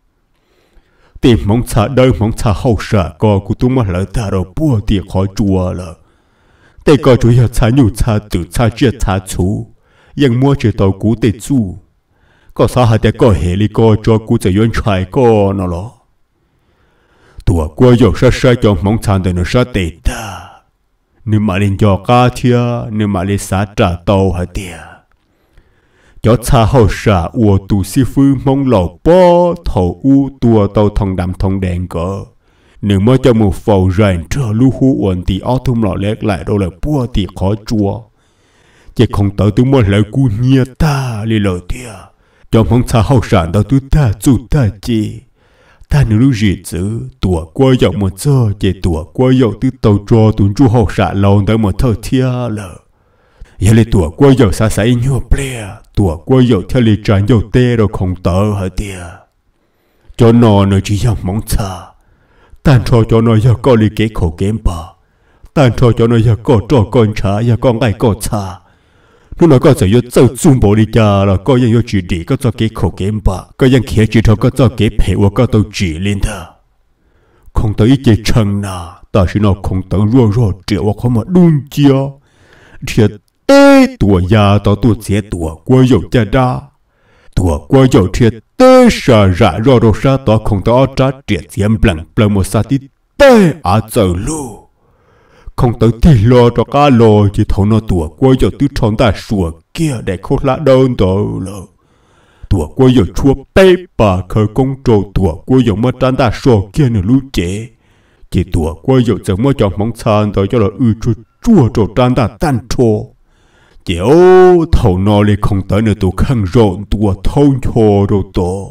tìm mong xa đời mong xa hậu sợ có của tôi mà lỡ ta rồi bùa tiệc khó chùa lợแต่ก็ช่วยชาอยู่ชาตื่นชาเจียชาชูยังมัวเจตอกูเตจูก็สาหัสแต่ก็เฮลิก็จอกูจะย้อนชายก็น่ะหรอตัวกูอยากใช้จอมองชานแต่เนื้อชาเตตานึกมาเล่นยอกาเทียนึกมาเล่นสาจ่าโตฮะเดียยอดชาเขาชาอัวตูซีฟื้นมองหล่อป้อเท่าอูตัวโตทองดำทองแดงก็หนึ่งเมื่อจะมือฝาแรงเธอลูกหูอ้วนตีอ้อทุ่มหล่อเล็กไหลโดนเลยปัวตีขอจัวเจ้าของเต๋อตัวมันเลยกูเนียตาเลยเลยเดียจอมของชาเขาสานตัวตาจูตาจีตาหนึ่งรู้จีจื้อตัวกล้วยหยอกหมดเจ้าเจ้าตัวกล้วยหยอกตัวโตจัวตุนจูเขาสานลงแต่หมดเท่าเทียเลยยังเลยตัวกล้วยหยอกสาสายยัวเปลี่ยตัวกล้วยหยอกเท่าเลยจานหยอกเต้เราของเต๋อเหรอเดียจนนอนเลยจีหยอกมองชา但错咗我一個你幾口game吧，但錯咗我一個做乾茶，一個嗌個茶，你那個就要做中保你家啦，個人要住地個做幾口 game 吧，個人企住頭個做幾皮我個都住練的，空到一隻撐啦， ta chỉ nó không tớ rồi triệu không mà đun chia thiệt tê tuổi già tao tuổi trẻ tuổi qua dầu cha đa tuổi qua dầu thiệt tê sợ rạ rồi sa tao không tớ trả triệt diêm blang một sa tí tê giờ lu không tới thì lo cho cá lo chỉ thấu nó tuổi qua dầu tứ tròn ta sủa kia để khô lá đơn tao lo tuổi qua dầu chua bê bà khởi công trâu tuổi qua dầu mất tan ta sủa kia nửa lú chế chỉ tuổi qua dầu giờ mới chọn mong san tới cho là chua trâu tan ta tan trâu chỉ ô thầu nó lại không tới nữa tuổi khăn rộn tuổi thâu chô rồi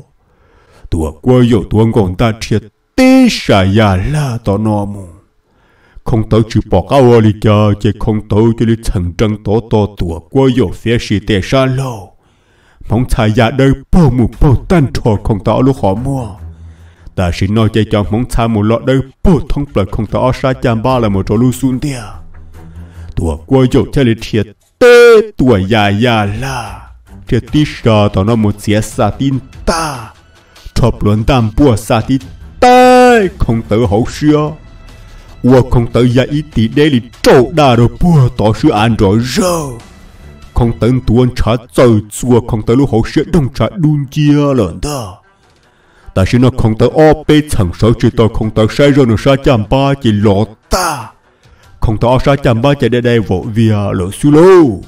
tuổi qua dầu tuổi còn ta thiệt tê xả ya la tao nó mù không tới chỉ bỏ cao đi cho chỉ không tới cho đi thành trăng tuổi qua dầu phía sĩ tê xa lâu mong xài ya đời bao mù bao tan trò không tới lúc họ mua ta chỉ nói cho mong xài một lọ đời bao thông bờ không tới xa chạm ba là một chỗ lưu xuống tia tuổi qua dầu cho đi thiệt tê tuổi ya la thiệt tí sợ tao nó một xía sa tin ta chọc luận tam bùa sa tí tê không tới hậu xưa không tới ya ít tí để đi trâu đa rồi bùa tỏ sự an rồi rơ không tới tuôn trả trời chùa không tới lúc hậu xưa đông trả đun chia lợn đó ta chỉ nó không tới ô bê chẳng sợ chỉ tôi không tới sai rồi nó sa chạm ba chỉ lọ ta không tới sa chạm ba chỉ để đây vội vía lỡ xu lô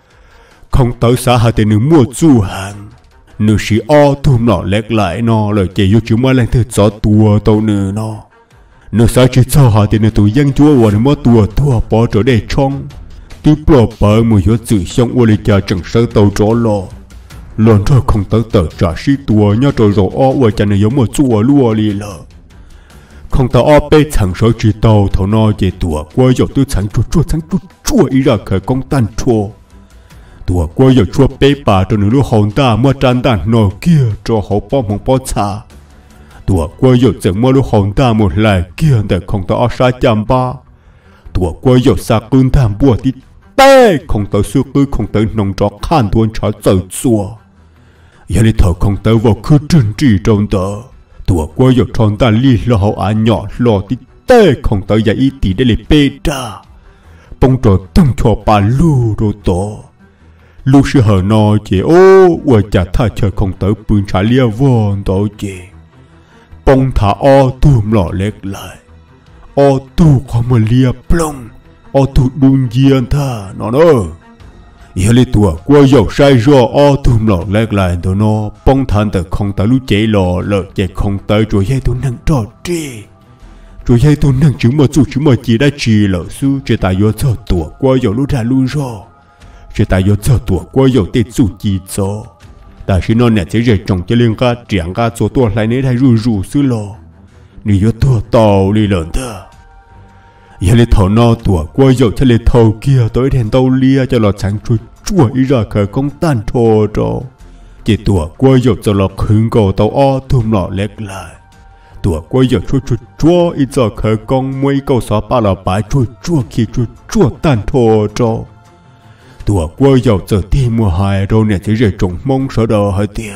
không tới xã hà tiền nữ mua du hàng nữ sĩ o thùm nọ lẹt lại nó lời chỉ yêu chúng mà lên từ gió tua tàu nữ nó nữ xã chỉ cho hà tiền nữ tụi dân chúa và nữ mua tua bỏ chỗ để trong tí bỏ bờ mùi yếu tự xong ô lì cha chẳng sơ tàu chỗ lò lần rồi không tới tờ trả sĩ tua nhớ rồi o và cha nữ giống một chua lùa lì lờ không tới o bê chẳng sơ chỉ tàu thầu nó chỉ tua qua dọc tư chẳng chua ý ra khởi công tan chua tuổi qua giờ chua bê bà cho nữ lúc hồn ta mua tràn đàn nồi kia cho hậu bom hồng bó xa tuổi qua giờ chẳng mua lúc hồn ta một lại kia để không tới xa chạm ba tuổi qua giờ xa cơn tham bùa tí tê không tới xưa cứ không tới nông trọ khan tuôn trả giờ xua giờ đi thở không tới vào cứ trừng trị trong tờ tuổi qua giờ tròn ta li lo hậu án nhỏ lo tí tê không tới giờ ý tí để lấy bê ra bông trò tăng cho bà lưu rồi tổ lúc xưa hở nó chỉ và chả tha chờ không tới bưng trả lia vòn tổ chỉ bông thả o tùm lọ lệch lại o tù có mà lia plong o tù đun giên tha nó giờ li tua qua dầu sai rồi o tùm lọ lệch lại tụi nó bông than từ không tới lúc chạy lò lợn chạy không tới rồi dây tụi năng trò tri rồi dây tụi năng chứng mà chỉ đã chỉ lỡ su chỉ tại do cho tua qua dầu lúc ra luôn rồi chỉ tại do cho tuổi qua dầu tết chủ chi cho, ta chỉ nói nè chỉ để trồng cho liên ca triển ca cho tuổi lại nên hay rủ xứ lo, nếu do tuổi tàu đi lớn thơ, giờ lấy thầu no tuổi qua dầu cho lấy thầu kia tới đèn tàu lia cho lọ sáng chua ý ra khởi công tan thô cho, chỉ tuổi qua dầu cho lọ khứng cầu tàu o thùm lọ lẹt lại, tuổi qua dầu chua ý ra khởi công mấy cầu xóa ba lọ bãi chua khi chua tan thô cho tuổi qua dầu giờ thì mùa hè rồi nè chỉ để trồng mông sợ đờ hơi tia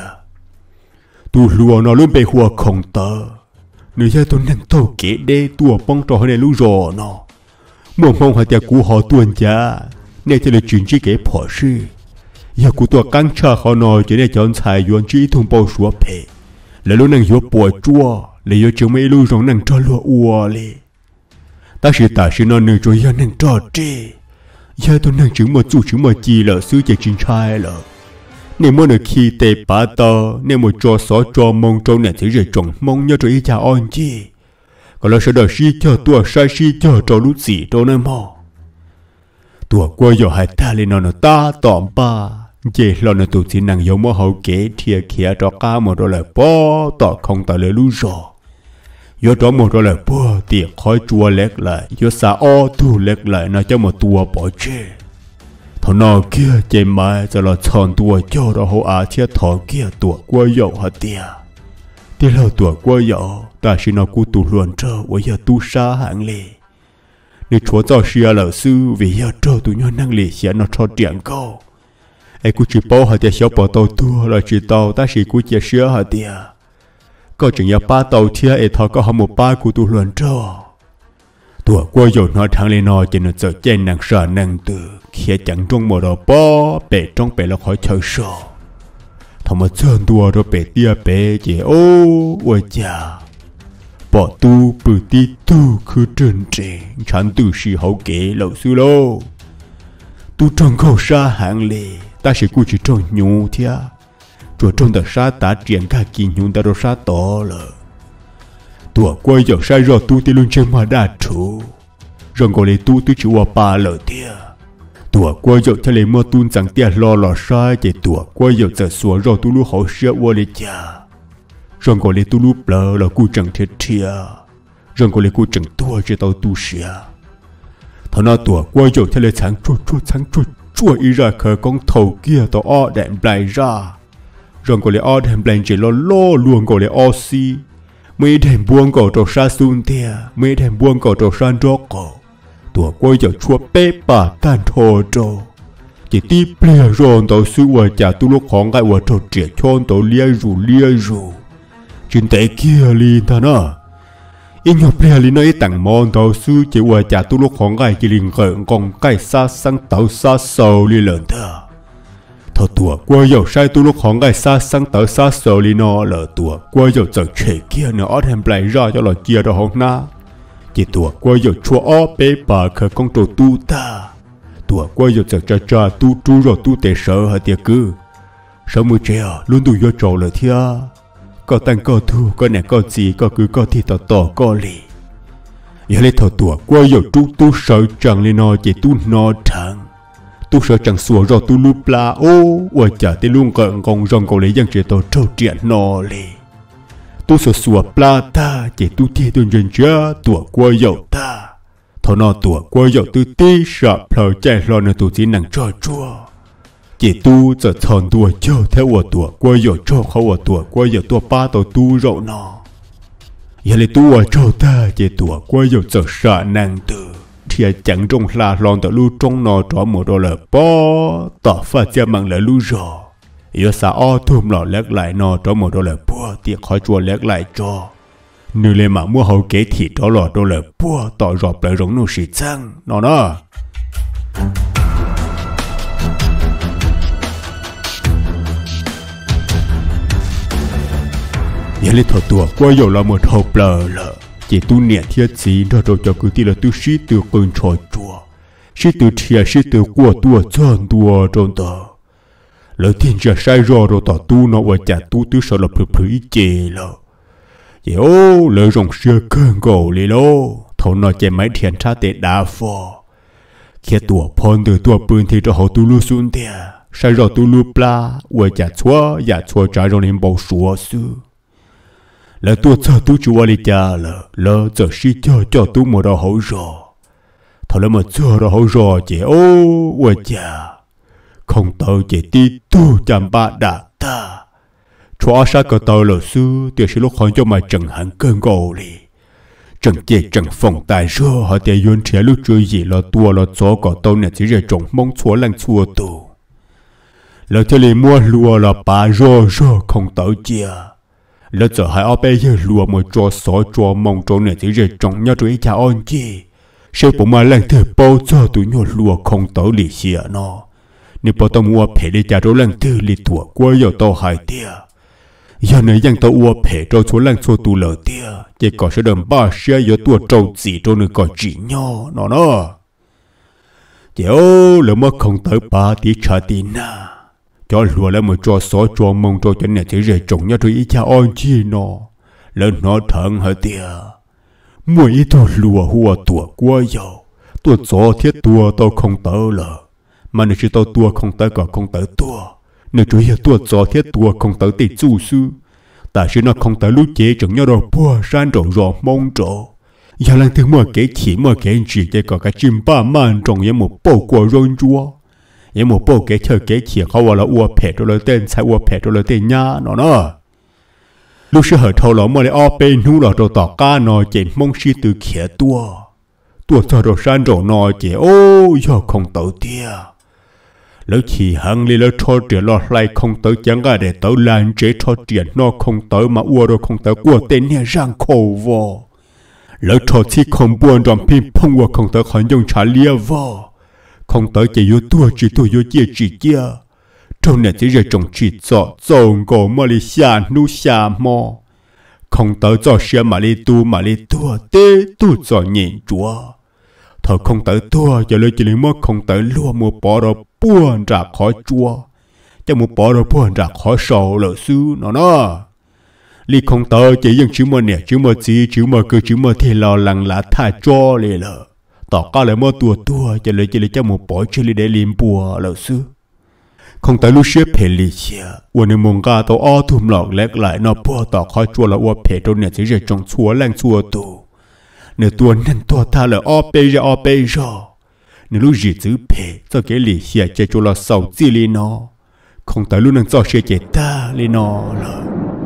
tu lúa nó luôn bị hoa không tờ nếu như tôi nên tàu kể đây tua bông trò này lú rò nó mùa mông hơi tia cú họ tuần cha nè chỉ là chuyện chỉ kể phỏ sư giờ cú tua căng cha họ nói chỉ để chọn xài yuan chỉ thùng bao số phe lại luôn năng yuan bùa chua lại yuan chừng mấy lú rong năng cho lúa ua li ta chỉ nó nương cho yuan năng cho chi giờ tôi năng chứng một chi là xứ chạy chính trai là nếu muốn được khi tệ bá tờ nếu một trò xó trò mong trâu này thì rồi trồng mong nhớ cho ý cha on chi còn là sẽ đợi si chờ tua sai si chờ trò lút gì trâu nơi mò tua qua giờ hai ta lên nó ta tỏm ba về lo nó tụt xin năng giống mò hậu kế thiệt kia cho cá một đôi lời bó tỏ không tỏ lời lú rò do đó một đôi lời bó tiệc khói chua lẹt lại do xa o thu lẹt lại nó cho một tua bỏ chê thằng nó kia chạy mai cho là chọn tua cho đó hậu á thiết thọ kia tua qua dầu hả tia tia lâu tua qua dầu ta chỉ nó cú tụ luồn trơ với giờ tu sa hạng lì nếu chúa cho xia lỡ sư vì giờ trơ tụ nhau năng lì sẽ nó cho tiền câu ai cú chỉ bao hả tia xéo bỏ tàu tua là chỉ tàu ta chỉ cú chỉ xia hả tia có chừng giờ ba tàu thia ai thọ có họ một ba cú tụ luồn trơ tua qua dầu nó thằng lên nó chỉ nó giờ chen nàng sợ nàng từ khi chẳng trong một đồ bó bể trong bể là khỏi chơi sợ thằng mà chân tua rồi bể tia bể chỉ ô ôi cha bỏ tu bự tí tu cứ trơn trề chẳng tu sĩ hậu kế lậu sư lô tu trong khẩu xa hàng lệ ta sẽ cụ chỉ trong nhu thia rồi trong đời xa ta triển cả kỳ nhu ta rồi xa to lợ tua quay dòng sai rồi tu thì luôn trên mà đa chủ rồi gọi lấy tu chỉ qua ba lợ thia tua quay dòng cho lấy mưa tuôn chẳng tia lo lọ sai chỉ tua quay dòng giờ xuống rồi tu lu hậu sẽ qua lấy cha rồi gọi lấy tu lu bờ là cụ chẳng thiệt thia rồi gọi lấy cụ chẳng tua chỉ tao tu xia thằng nào tua quay dòng cho lấy sáng chua ý ra khởi con thầu kia tao o đèn blai ra rồi gọi lấy o đèn blai chỉ lo luôn gọi lấy o si mấy đèn buông cổ trâu sa sun tia mấy đèn buông cổ trâu san tróc cổ tua quay dòng chua bê bà tan thô trâu chỉ tí bia rồi tao sư vợ cha tu lúc khoảng cái vợ trâu trẻ chôn tao lia rù chuyện tệ kia liền ta nè in nhộp bia liền nói tặng món tao sư chỉ vợ cha tu lúc khoảng cái chỉ liền gợn còn cái sa sang tao sa sầu liền lần ta thọ tua quay dòng sai tu lúc khoảng cái sa sang tao sa sầu liền nó lỡ tua quay dòng giờ trẻ kia nó ở thêm lại ra cho là chia đó không na chỉ tua quay dòng chua ó bê bà khởi con trâu tu ta tua quay dòng giờ cha tu tu rồi tu tệ sợ hả tiệt cứ sợ mưa treo luôn tu vô trâu là thia có tăng có thu có nè có gì có cứ có thì tỏ có lì giờ lấy thọ tua quay dòng tu sợ chẳng lên nó chỉ tu nó thằng tu sợ chẳng xua rồi tu lu pla ô và chả tới luôn cận còn rong cầu lấy dân chỉ tao trâu chuyện nó lì tu sợ xua pla ta chỉ tu thi tuần dân cha tua quay dòng ta thọ nó tua quay dòng tu tí sợ phở chạy lo nó tu chỉ nặng cho chua chỉ tu giờ thằng tua cho theo ở tua quay dòng choเขาở tua quay dòng tua ba tao tu rậu nó giờ lấy tu ở cho ta chỉ tua quay dòng giờ sợ nặng từ thì chẳng trong là lon tao lu trong nó cho một đô la bó tao phát ra mang lại lu rồi giờ sao ô thùng lọ lét lại nó cho một đô la bó thì khỏi chua lét lại cho nếu lên mà mua hậu kế thì đó là đô la bó tao rọp lại giống nó xịt xăng nó đó giờ lấy thọ tua quay dòng là một hộp lờ chỉ tu niệm thiết gì đó rồi cho cứ tí là tu sĩ từ cơn trôi chùa sĩ từ thiệt sĩ từ qua tua chân tua trong tờ lỡ thiênจะsai rồi tỏ tu nó và chả tu tứ sợ là phử ý chê lỡ vậy ô lỡ rồng xưa cơn gầu lì lô thầu nó chạy máy thiền cha tệ đá phò khi tua phòn từ tua bươn thì cho họ tu lu xuân tia sai rồi tu lu pla và chả xóa trả rồi nên bầu xúa sư là tôi cho tôi chúa đi cha là giờ xí cho tôi một đầu hậu rò thôi là một cho đầu hậu rò chị ô ôi cha không tao chị tí tu chăm ba đã ta cho sao cái tao là sư thì sẽ lúc hơn cho mà chẳng hẳn cơn gầu đi chẳng chị chẳng phòng tài rò họ thì yun trẻ lúc chơi gì là tua là cho cái tao này chỉ là trồng mong chúa lăng chúa tu là cho lấy mua lúa là bà rò không tao chia lỡ giờ hai ở bây giờ lùa một trò sỏi trò mong trò này chỉ để trồng nhau rồi cha on chi sẽ bộ mà lần thứ bao giờ tụi nhau lùa không tới lì xìa nó nếu bao tao mua phê để cha rồi lần thứ lì tuổi qua giờ tao hai tia giờ nàyยังtao mua phê cho số lần số tụ lỡ tia chỉ có sẽ đầm ba xe giờ tuổi trâu gì cho nên có chỉ nhau nó giờ lỡ mà không tới ba tí cha tí na cho lùa lại một trò sỏi trò mong trò cho này chỉ để trồng nhau rồi ít cha on chi nó lên nó thằng hả tia mỗi ít thôi lùa hùa tua qua dầu tua gió thiết tua tao không tới lờ mà nếu chỉ tao tua không tới cả không tới tua nếu chủ yếu tua gió thiết tua không tới tỷ chủ sư tại sao nó không tới lúc chế trồng nhau rồi bua san trộn rò mong trộn giờ lần thứ mà kể chỉ mà kể chỉ để có cái chim ba man trồng với một bầu quả rong chua những một bộ kế chơi kế chỉเขาว่าเราอ้วเผ็ดเราเต้นใช้อ้วเผ็ดเราเต้นย่าเนาะลูกเสือเท่าเราเมื่อไรอ้อเป็นหูเราตัวต่อก้านอเจนมงชีตือเขียตัวจอด山จนอเจโอ้ยอคงเต่าเตี้ยแล้วขี่หังเลยแล้วทอดเดือดรอไล่คงเต่าจังก็ได้เต่าลานเจทอดเดือดนอคงเต่ามาอ้วเราคงเต่ากลัวเต้นเนี่ยร่างโควอ lỡ trò chi không buồn trong phim phong qua không tới khỏi dùng trả lia vò không tới chỉ vô tua chỉ tua vô chia chỉ chia trong này chỉ rồi trồng chỉ cho trồng cổ mà đi xa nu xa mò không tới cho xe mà đi tua tê tu cho nhện chúa thở không tới tua giờ lấy chỉ lấy mất không tới lúa mua bỏ rồi buồn ra khỏi chúa cho mua bỏ rồi buồn ra khỏi sầu lỡ xứ nó li không tới chỉ những chữ mà nè chữ mà gì chữ mà cứ chữ mà thì lo lắng là thà cho liền lỡ tỏ ca lại mua tua giờ lấy chỉ lấy cho một bỏ chơi để liềm bùa lỡ xứ không tới lúc xếp phê lì xiaวันนี้มงกาตัวอ้อทุ่มหลอกเล็กไหลนอพัวต่อคอยจัวละว่าเพจตัวเนี่ยจะจะจงชัวแรงชัวตัวเนื้อตัวนั่นตัวท่าเลยอ้อเปย์อ้อเปย์รอเนื้อลูกจีจื้อเพจจะเกลี่ยเสียจะจัวละเสาจีลีนอคงแต่ลูกนั่งจ่อเชียเจตาลีนอละ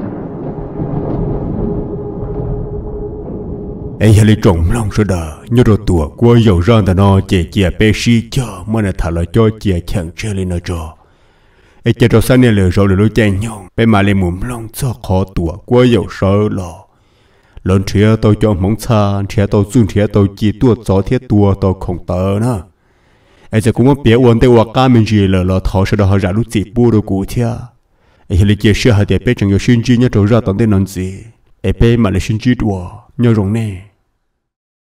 ไอ้ยังเลยจงลองสุดาnhớ rồiตัวกลัวอยู่ร้อนแต่นอเจียเปชีจ่อเมื่อน่ะถ้าเราจ่อเจียแข็งเชื่อเลยนอจ่อไอ้เจ้าสันเนี่ยเลยเราเลยรู้ใจยงไปมาเลยมุมลงจ่อคอตัวกลัวอยู่เสือหล่อหล่นเทียตัวจอมหงชาเทียตัวจุนเทียตัวจีตัวจ่อเทียตัวตัวคงเตอนะไอ้เจ้ากูว่าเปียวันแต่ว่าก้ามันจีเลยเราทอชดาหารู้จีปูดูกูเทียไอ้เฮลิเจเชื่อหาเดียเป้จังอยู่ชินจีเนี่ยตัวเราตอนเต้นนอนจีไอ้เป้มาเลยชินจีตัวเนี่ยรงเน่